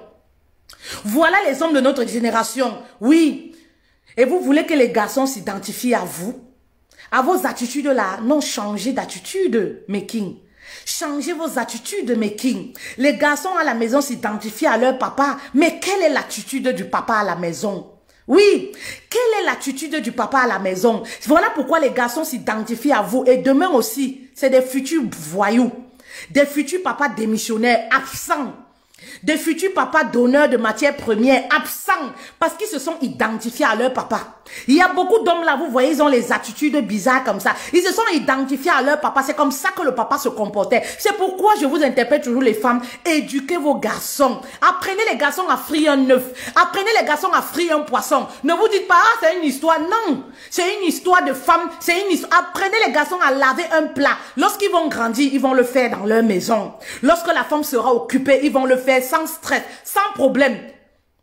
Voilà les hommes de notre génération, oui. Et vous voulez que les garçons s'identifient à vous, à vos attitudes là? Non, changez d'attitude, mes kings. Changez vos attitudes, mes kings. Les garçons à la maison s'identifient à leur papa, mais quelle est l'attitude du papa à la maison? Oui, quelle est l'attitude du papa à la maison? Voilà pourquoi les garçons s'identifient à vous. Et demain aussi, c'est des futurs voyous, des futurs papas démissionnaires, absents, des futurs papas donneurs de matières premières, absents, parce qu'ils se sont identifiés à leur papa. Il y a beaucoup d'hommes là, vous voyez, ils ont les attitudes bizarres comme ça. Ils se sont identifiés à leur papa. C'est comme ça que le papa se comportait. C'est pourquoi je vous interpelle toujours les femmes. Éduquez vos garçons. Apprenez les garçons à frire un œuf. Apprenez les garçons à frire un poisson. Ne vous dites pas, ah, c'est une histoire. Non. C'est une histoire de femme. C'est une histoire. Apprenez les garçons à laver un plat. Lorsqu'ils vont grandir, ils vont le faire dans leur maison. Lorsque la femme sera occupée, ils vont le faire sans stress, sans problème.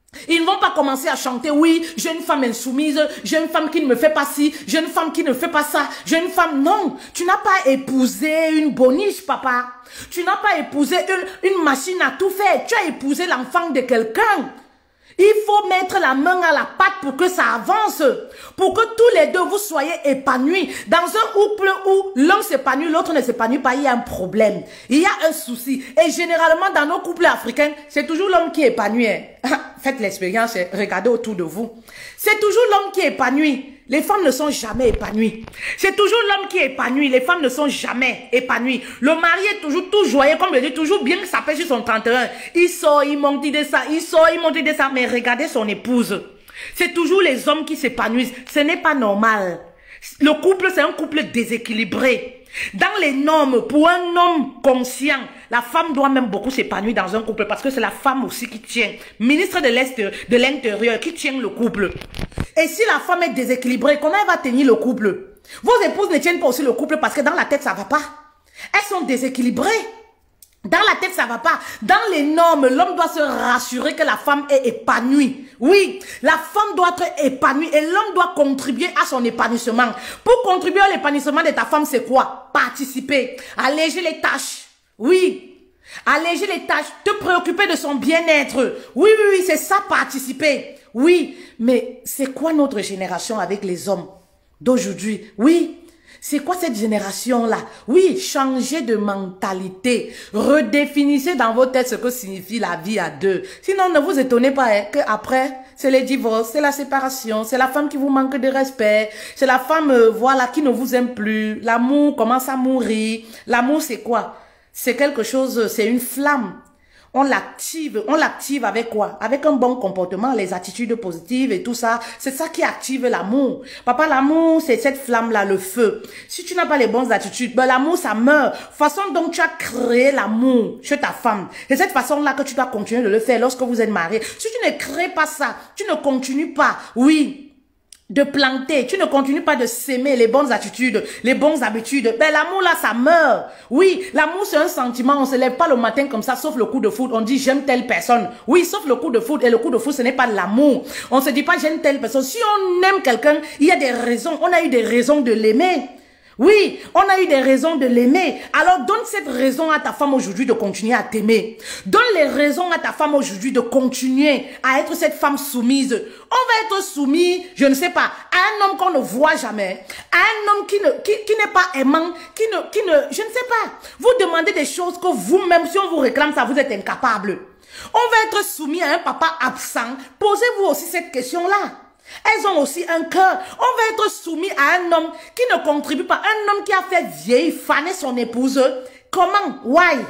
Ils ne vont pas commencer à chanter, oui, j'ai une femme insoumise, j'ai une femme qui ne me fait pas ci, j'ai une femme qui ne fait pas ça, j'ai une femme... Non, tu n'as pas épousé une boniche, papa. Tu n'as pas épousé une, une machine à tout faire. Tu as épousé l'enfant de quelqu'un. Il faut mettre la main à la pâte pour que ça avance. Pour que tous les deux, vous soyez épanouis. Dans un couple où l'un s'épanouit, l'autre ne s'épanouit pas, il y a un problème. Il y a un souci. Et généralement, dans nos couples africains, c'est toujours l'homme qui est épanoui. Faites l'expérience, regardez autour de vous. C'est toujours l'homme qui est épanoui. Les femmes ne sont jamais épanouies. C'est toujours l'homme qui est épanoui. Les femmes ne sont jamais épanouies. Le mari est toujours tout joyeux, comme je dis, toujours bien sapé sur son trente et un. Il sort, il monte, il descend, il sort, il monte, il descend. Mais regardez son épouse. C'est toujours les hommes qui s'épanouissent. Ce n'est pas normal. Le couple, c'est un couple déséquilibré. Dans les normes, pour un homme conscient, la femme doit même beaucoup s'épanouir dans un couple parce que c'est la femme aussi qui tient, ministre de l'Est, de l'Intérieur, qui tient le couple. Et si la femme est déséquilibrée, comment elle va tenir le couple? Vos épouses ne tiennent pas aussi le couple parce que dans la tête, ça ne va pas. Elles sont déséquilibrées. Dans la tête, ça ne va pas. Dans les normes, l'homme doit se rassurer que la femme est épanouie. Oui, la femme doit être épanouie et l'homme doit contribuer à son épanouissement. Pour contribuer à l'épanouissement de ta femme, c'est quoi? Participer, alléger les tâches. Oui, alléger les tâches, te préoccuper de son bien-être. Oui, oui, oui, c'est ça, participer. Oui, mais c'est quoi notre génération avec les hommes d'aujourd'hui? Oui. C'est quoi cette génération-là? Oui, changez de mentalité. Redéfinissez dans vos têtes ce que signifie la vie à deux. Sinon, ne vous étonnez pas hein, qu'après, c'est les divorces, c'est la séparation, c'est la femme qui vous manque de respect, c'est la femme euh, voilà, qui ne vous aime plus. L'amour commence à mourir. L'amour, c'est quoi? C'est quelque chose, c'est une flamme. On l'active, on l'active avec quoi? Avec un bon comportement, les attitudes positives et tout ça. C'est ça qui active l'amour. Papa, l'amour, c'est cette flamme-là, le feu. Si tu n'as pas les bonnes attitudes, ben l'amour, ça meurt. Façon dont tu as créé l'amour chez ta femme. C'est cette façon-là que tu dois continuer de le faire lorsque vous êtes mariés. Si tu ne crées pas ça, tu ne continues pas. Oui. De planter, tu ne continues pas de s'aimer les bonnes attitudes, les bonnes habitudes. Ben l'amour là, ça meurt. Oui, l'amour c'est un sentiment, on se lève pas le matin comme ça, sauf le coup de foudre, on dit j'aime telle personne. Oui, sauf le coup de foudre, et le coup de foudre ce n'est pas de l'amour. On se dit pas j'aime telle personne. Si on aime quelqu'un, il y a des raisons, on a eu des raisons de l'aimer. Oui, on a eu des raisons de l'aimer. Alors donne cette raison à ta femme aujourd'hui de continuer à t'aimer. Donne les raisons à ta femme aujourd'hui de continuer à être cette femme soumise. On va être soumis, je ne sais pas, à un homme qu'on ne voit jamais, à un homme qui ne qui, qui n'est pas aimant, qui ne, qui ne, je ne sais pas. Vous demandez des choses que vous-même, si on vous réclame ça, vous êtes incapable. On va être soumis à un papa absent. Posez-vous aussi cette question-là. Elles ont aussi un cœur. On va être soumis à un homme qui ne contribue pas. Un homme qui a fait vieille, faner son épouse. Comment? Why?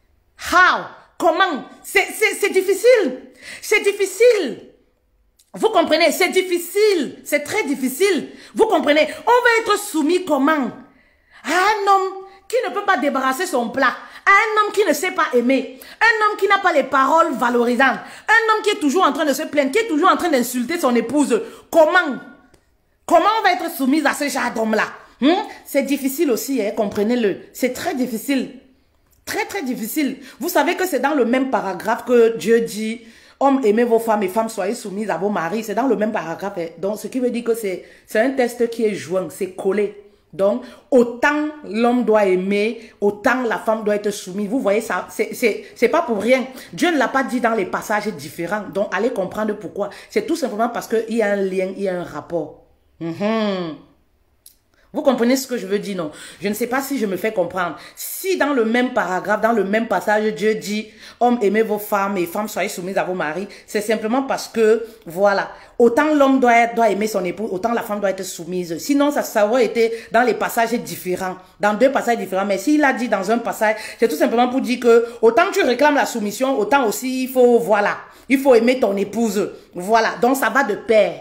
How? Comment? C'est difficile. C'est difficile. Vous comprenez? C'est difficile. C'est très difficile. Vous comprenez? On va être soumis comment? À un homme qui ne peut pas débarrasser son plat. Un homme qui ne sait pas aimer, un homme qui n'a pas les paroles valorisantes, un homme qui est toujours en train de se plaindre, qui est toujours en train d'insulter son épouse. Comment? Comment on va être soumise à ce genre d'homme-là? Hmm? C'est difficile aussi, hein, comprenez-le. C'est très difficile. Très, très difficile. Vous savez que c'est dans le même paragraphe que Dieu dit, hommes, aimez vos femmes et femmes, soyez soumises à vos maris. C'est dans le même paragraphe. Hein. Donc, ce qui veut dire que c'est un test qui est joint, c'est collé. Donc, autant l'homme doit aimer, autant la femme doit être soumise. Vous voyez ça, c'est pas pour rien. Dieu ne l'a pas dit dans les passages différents. Donc, allez comprendre pourquoi. C'est tout simplement parce qu'il y a un lien, il y a un rapport. Mm-hmm. Vous comprenez ce que je veux dire, non? Je ne sais pas si je me fais comprendre. Si dans le même paragraphe, dans le même passage, Dieu dit, hommes, aimez vos femmes et femmes, soyez soumises à vos maris, c'est simplement parce que, voilà, autant l'homme doit, doit aimer son épouse, autant la femme doit être soumise. Sinon, ça, ça aurait été dans les passages différents, dans deux passages différents. Mais s'il a dit dans un passage, c'est tout simplement pour dire que, autant tu réclames la soumission, autant aussi il faut, voilà, il faut aimer ton épouse. Voilà, donc ça va de pair.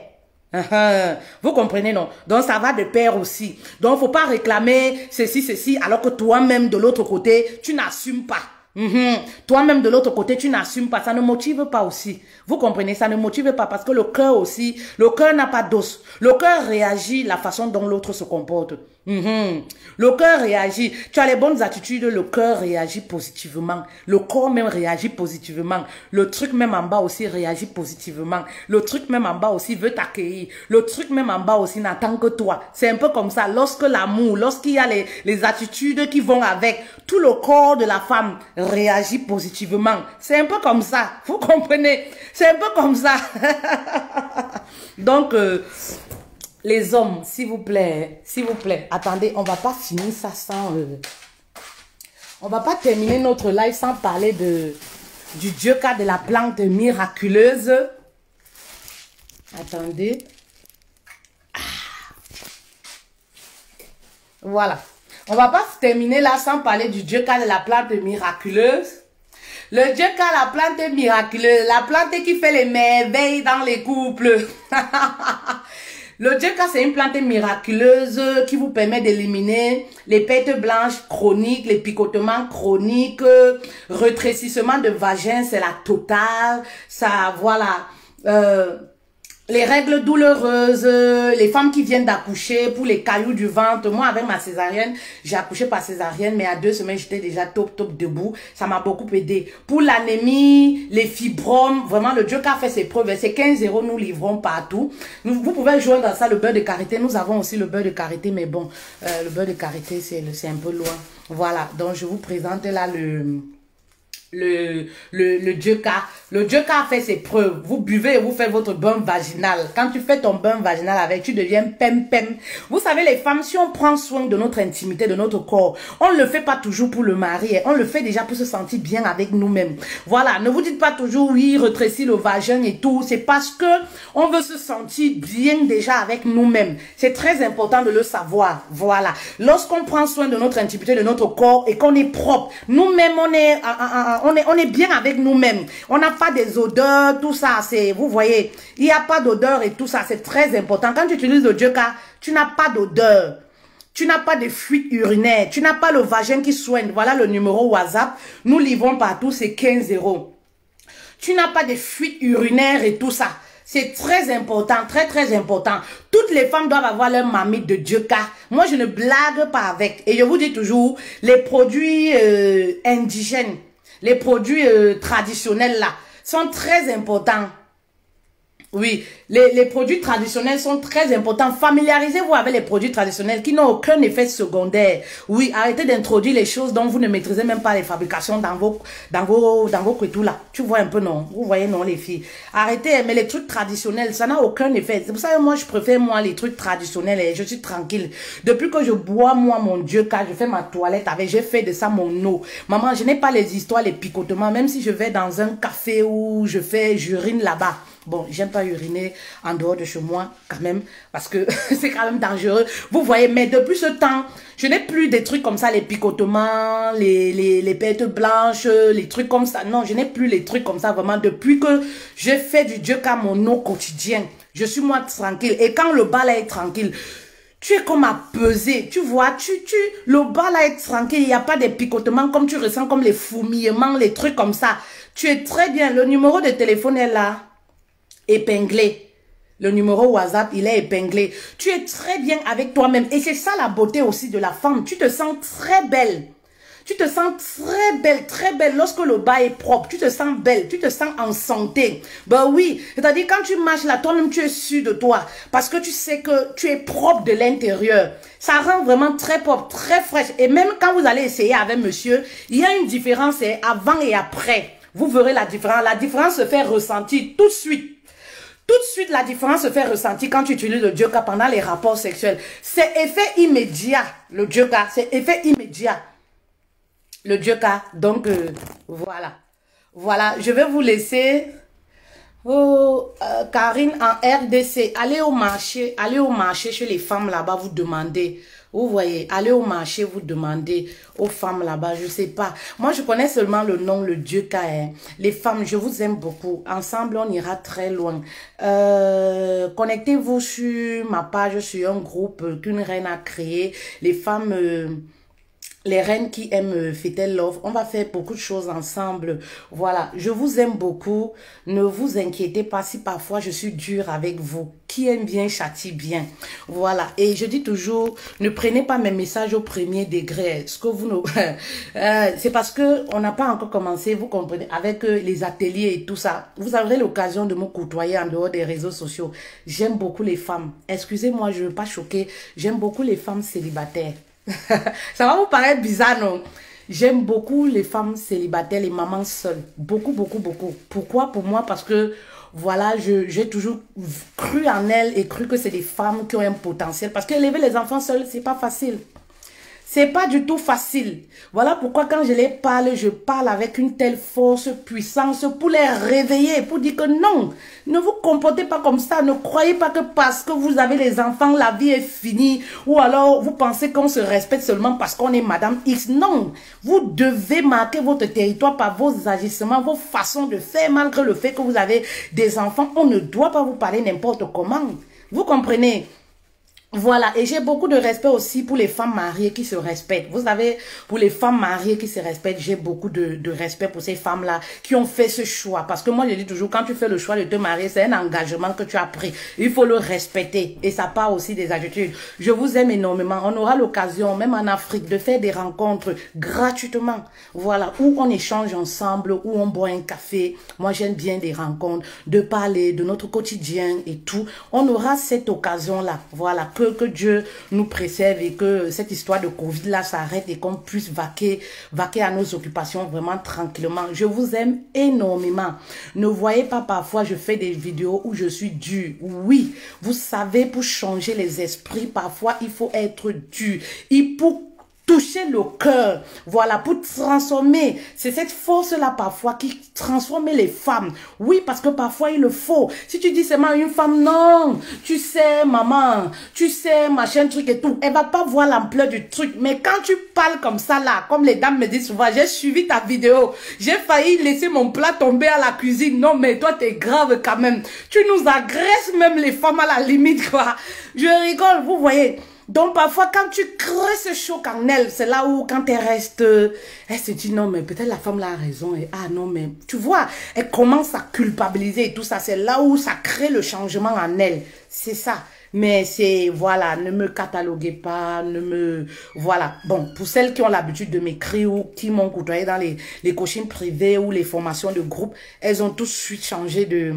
Vous comprenez, non? Donc ça va de pair aussi. Donc il ne faut pas réclamer ceci, ceci, alors que toi-même de l'autre côté, tu n'assumes pas. Mm-hmm. Toi-même de l'autre côté, tu n'assumes pas. Ça ne motive pas aussi. Vous comprenez? Ça ne motive pas parce que le cœur aussi, le cœur n'a pas d'os. Le cœur réagit la façon dont l'autre se comporte. Mhm. Le cœur réagit. Tu as les bonnes attitudes, le cœur réagit positivement. Le corps même réagit positivement. Le truc même en bas aussi réagit positivement. Le truc même en bas aussi veut t'accueillir. Le truc même en bas aussi n'attend que toi. C'est un peu comme ça. Lorsque l'amour, lorsqu'il y a les, les attitudes qui vont avec, tout le corps de la femme réagit positivement. C'est un peu comme ça. Vous comprenez? C'est un peu comme ça. Donc... Euh, les hommes, s'il vous plaît, s'il vous plaît, attendez, on va pas finir ça sans... Euh, on va pas terminer notre live sans parler de du Djeka, de la plante miraculeuse. Attendez. Ah. Voilà. On va pas terminer là sans parler du Djeka, de la plante miraculeuse. Le Djeka, la plante miraculeuse, la plante qui fait les merveilles dans les couples. Le Djeka, c'est une plante miraculeuse qui vous permet d'éliminer les pertes blanches chroniques, les picotements chroniques, rétrécissement de vagin, c'est la totale. Ça, voilà. Euh, les règles douloureuses, les femmes qui viennent d'accoucher pour les cailloux du ventre. Moi, avec ma césarienne, j'ai accouché par césarienne, mais à deux semaines, j'étais déjà top, top debout. Ça m'a beaucoup aidé. Pour l'anémie, les fibromes, vraiment, le Djeka fait ses preuves. C'est quinze euros, nous livrons partout. Nous, vous pouvez joindre à ça le beurre de karité. Nous avons aussi le beurre de karité, mais bon, euh, le beurre de karité, c'est un peu loin. Voilà, donc je vous présente là le... Le, le, le Djeka. Le Djeka fait ses preuves. Vous buvez et vous faites votre bain vaginal. Quand tu fais ton bain vaginal avec, tu deviens pem-pem. Vous savez, les femmes, si on prend soin de notre intimité, de notre corps, on ne le fait pas toujours pour le mari. On le fait déjà pour se sentir bien avec nous-mêmes. Voilà. Ne vous dites pas toujours, oui, rétrécir le vagin et tout. C'est parce que on veut se sentir bien déjà avec nous-mêmes. C'est très important de le savoir. Voilà. Lorsqu'on prend soin de notre intimité, de notre corps et qu'on est propre, nous-mêmes, on est... On est, on est bien avec nous-mêmes. On n'a pas des odeurs, tout ça. C'est, vous voyez, il n'y a pas d'odeur et tout ça. C'est très important. Quand tu utilises le Djeka, tu n'as pas d'odeur. Tu n'as pas de fuite urinaire. Tu n'as pas le vagin qui soigne. Voilà le numéro WhatsApp. Nous livrons partout, c'est quinze euros. Tu n'as pas de fuite urinaire et tout ça. C'est très important, très très important. Toutes les femmes doivent avoir leur mamie de Djeka. Moi, je ne blague pas avec. Et je vous dis toujours, les produits euh, indigènes, les produits euh, traditionnels là, sont très importants. Oui, les, les produits traditionnels sont très importants. Familiarisez-vous avec les produits traditionnels qui n'ont aucun effet secondaire. Oui, arrêtez d'introduire les choses dont vous ne maîtrisez même pas les fabrications dans vos dans vos dans vos couteaux là. Tu vois un peu non? Vous voyez non les filles. Arrêtez, mais les trucs traditionnels, ça n'a aucun effet. C'est pour ça que moi je préfère moi les trucs traditionnels et je suis tranquille. Depuis que je bois moi mon Djeka, je fais ma toilette avec, j'ai fait de ça mon eau. Maman, je n'ai pas les histoires, les picotements, même si je vais dans un café où je fais j'urine là-bas. Bon, j'aime pas uriner en dehors de chez moi quand même parce que c'est quand même dangereux. Vous voyez, mais depuis ce temps, je n'ai plus des trucs comme ça, les picotements, les, les, les pertes blanches, les trucs comme ça. Non, je n'ai plus les trucs comme ça vraiment depuis que j'ai fait du Djeka mon eau quotidien. Je suis moi tranquille. Et quand le bas là est tranquille, tu es comme apaisé, tu vois, tu, tu, le bas là est tranquille, il n'y a pas des picotements comme tu ressens, comme les fourmillements, les trucs comme ça. Tu es très bien, le numéro de téléphone est là. Épinglé. Le numéro WhatsApp, il est épinglé. Tu es très bien avec toi-même. Et c'est ça la beauté aussi de la femme. Tu te sens très belle. Tu te sens très belle, très belle. Lorsque le bas est propre, tu te sens belle. Tu te sens en santé. Ben oui. C'est-à-dire quand tu marches là, toi-même, tu es sûr de toi. Parce que tu sais que tu es propre de l'intérieur. Ça rend vraiment très propre, très fraîche. Et même quand vous allez essayer avec monsieur, il y a une différence avant et après. Vous verrez la différence. La différence se fait ressentir tout de suite. Tout de suite, la différence se fait ressentir quand tu utilises le Djeka pendant les rapports sexuels. C'est effet immédiat, le Djeka. C'est effet immédiat, le Djeka. Donc, euh, voilà. Voilà, je vais vous laisser. Oh, euh, Karine en R D C. Allez au marché, allez au marché chez les femmes là-bas, vous demandez. Vous voyez, allez au marché, vous demandez aux femmes là-bas, je sais pas. Moi, je connais seulement le nom, le Djeka. Hein. Les femmes, je vous aime beaucoup. Ensemble, on ira très loin. Euh, Connectez-vous sur ma page, sur un groupe qu'une reine a créé. Les femmes... Euh, les reines qui aiment fêter love, on va faire beaucoup de choses ensemble. Voilà, je vous aime beaucoup. Ne vous inquiétez pas si parfois je suis dure avec vous. Qui aime bien châtie bien. Voilà, et je dis toujours, ne prenez pas mes messages au premier degré. Ce que vous ne... euh, c'est parce que on n'a pas encore commencé, vous comprenez, avec euh, les ateliers et tout ça. Vous aurez l'occasion de me côtoyer en dehors des réseaux sociaux. J'aime beaucoup les femmes. Excusez-moi, je ne veux pas choquer. J'aime beaucoup les femmes célibataires. Ça va vous paraître bizarre, non? J'aime beaucoup les femmes célibataires, les mamans seules. Beaucoup, beaucoup, beaucoup. Pourquoi? Pour moi, parce que, voilà, j'ai toujours cru en elles et cru que c'est des femmes qui ont un potentiel. Parce que élever les enfants seuls, c'est pas facile. C'est pas du tout facile. Voilà pourquoi quand je les parle, je parle avec une telle force, puissance pour les réveiller, pour dire que non, ne vous comportez pas comme ça. Ne croyez pas que parce que vous avez les enfants, la vie est finie. Ou alors vous pensez qu'on se respecte seulement parce qu'on est Madame X. Non, vous devez marquer votre territoire par vos agissements, vos façons de faire. Malgré le fait que vous avez des enfants, on ne doit pas vous parler n'importe comment. Vous comprenez? Voilà, et j'ai beaucoup de respect aussi pour les femmes mariées qui se respectent. Vous savez, pour les femmes mariées qui se respectent, j'ai beaucoup de, de respect pour ces femmes-là qui ont fait ce choix. Parce que moi, je dis toujours, quand tu fais le choix de te marier, c'est un engagement que tu as pris. Il faut le respecter. Et ça part aussi des attitudes. Je vous aime énormément. On aura l'occasion, même en Afrique, de faire des rencontres gratuitement. Voilà, où on échange ensemble, où on boit un café. Moi, j'aime bien des rencontres, de parler de notre quotidien et tout. On aura cette occasion-là. Voilà. Que, que Dieu nous préserve et que cette histoire de Covid là s'arrête et qu'on puisse vaquer, vaquer à nos occupations vraiment tranquillement. Je vous aime énormément. Ne voyez pas parfois je fais des vidéos où je suis dure. Oui, vous savez, pour changer les esprits, parfois il faut être dur. Et pour toucher le cœur, voilà, pour transformer. C'est cette force-là parfois qui transforme les femmes. Oui, parce que parfois il le faut. Si tu dis seulement une femme, non, tu sais, maman, tu sais, machin, truc et tout, elle va pas voir l'ampleur du truc. Mais quand tu parles comme ça là, comme les dames me disent souvent, j'ai suivi ta vidéo, j'ai failli laisser mon plat tomber à la cuisine. Non, mais toi, t'es grave quand même. Tu nous agresses même les femmes à la limite, quoi. Je rigole, vous voyez. Donc, parfois, quand tu crées ce choc en elle, c'est là où, quand elle reste, elle se dit, non, mais peut-être la femme là a raison. Et, ah non, mais tu vois, elle commence à culpabiliser et tout ça. C'est là où ça crée le changement en elle. C'est ça. Mais c'est, voilà, ne me cataloguez pas, ne me... Voilà. Bon, pour celles qui ont l'habitude de m'écrire ou qui m'ont côtoyé dans les, les coachings privés ou les formations de groupe, elles ont tout de suite changé de...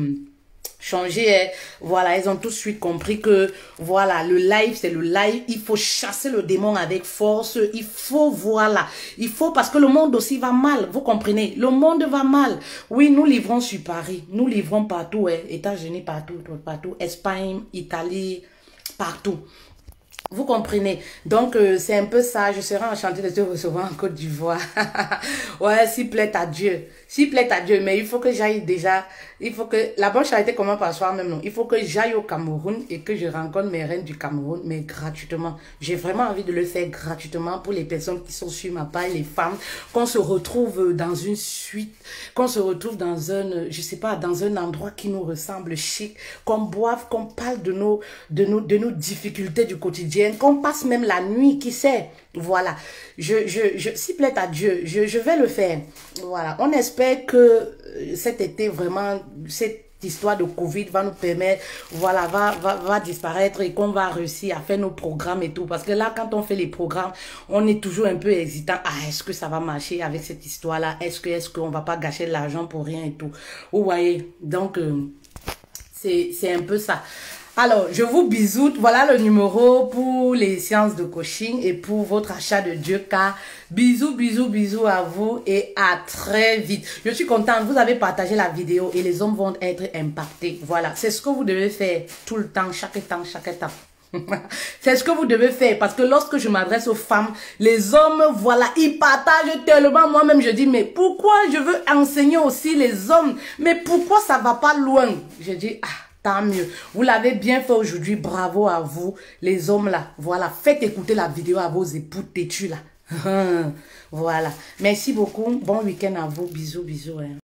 changer, voilà, elles ont tout de suite compris que, voilà, le live, c'est le live, il faut chasser le démon avec force, il faut, voilà, il faut, parce que le monde aussi va mal, vous comprenez, le monde va mal. Oui, nous livrons sur Paris, nous livrons partout, hein, États-Unis, partout, partout, Espagne, Italie, partout. Vous comprenez? Donc, euh, c'est un peu ça. Je serai enchantée de te recevoir en Côte d'Ivoire. Ouais, s'il plaît à Dieu. S'il plaît à Dieu. Mais il faut que j'aille déjà... Il faut que... La bonne charité commence par soi même, non. Il faut que j'aille au Cameroun et que je rencontre mes reines du Cameroun, mais gratuitement. J'ai vraiment envie de le faire gratuitement pour les personnes qui sont sur ma page, les femmes. Qu'on se retrouve dans une suite. Qu'on se retrouve dans un... Je sais pas, dans un endroit qui nous ressemble chic. Qu'on boive, qu'on parle de nos, de nos, de nos difficultés du quotidien. Qu'on passe même la nuit, qui sait. Voilà, je, je, je, s'il plaît à Dieu, je, je vais le faire. Voilà, on espère que cet été, vraiment, cette histoire de Covid va nous permettre, voilà, va, va, va disparaître et qu'on va réussir à faire nos programmes et tout. Parce que là, quand on fait les programmes, on est toujours un peu hésitant. Ah, est-ce que ça va marcher avec cette histoire-là? Est-ce que, est-ce qu'on va pas gâcher de l'argent pour rien et tout? Vous voyez, donc, euh, c'est, c'est un peu ça. Alors, je vous bisoute. Voilà le numéro pour les séances de coaching et pour votre achat de Dieu K. Bisous, bisous, bisous à vous et à très vite. Je suis contente. Vous avez partagé la vidéo et les hommes vont être impactés. Voilà, c'est ce que vous devez faire tout le temps, chaque temps, chaque temps. C'est ce que vous devez faire parce que lorsque je m'adresse aux femmes, les hommes, voilà, ils partagent tellement. Moi-même, je dis, mais pourquoi je veux enseigner aussi les hommes? Mais pourquoi ça va pas loin? Je dis, ah. Tant mieux. Vous l'avez bien fait aujourd'hui. Bravo à vous, les hommes là. Voilà. Faites écouter la vidéo à vos époux têtus là. Voilà. Merci beaucoup. Bon week-end à vous. Bisous, bisous. Hein.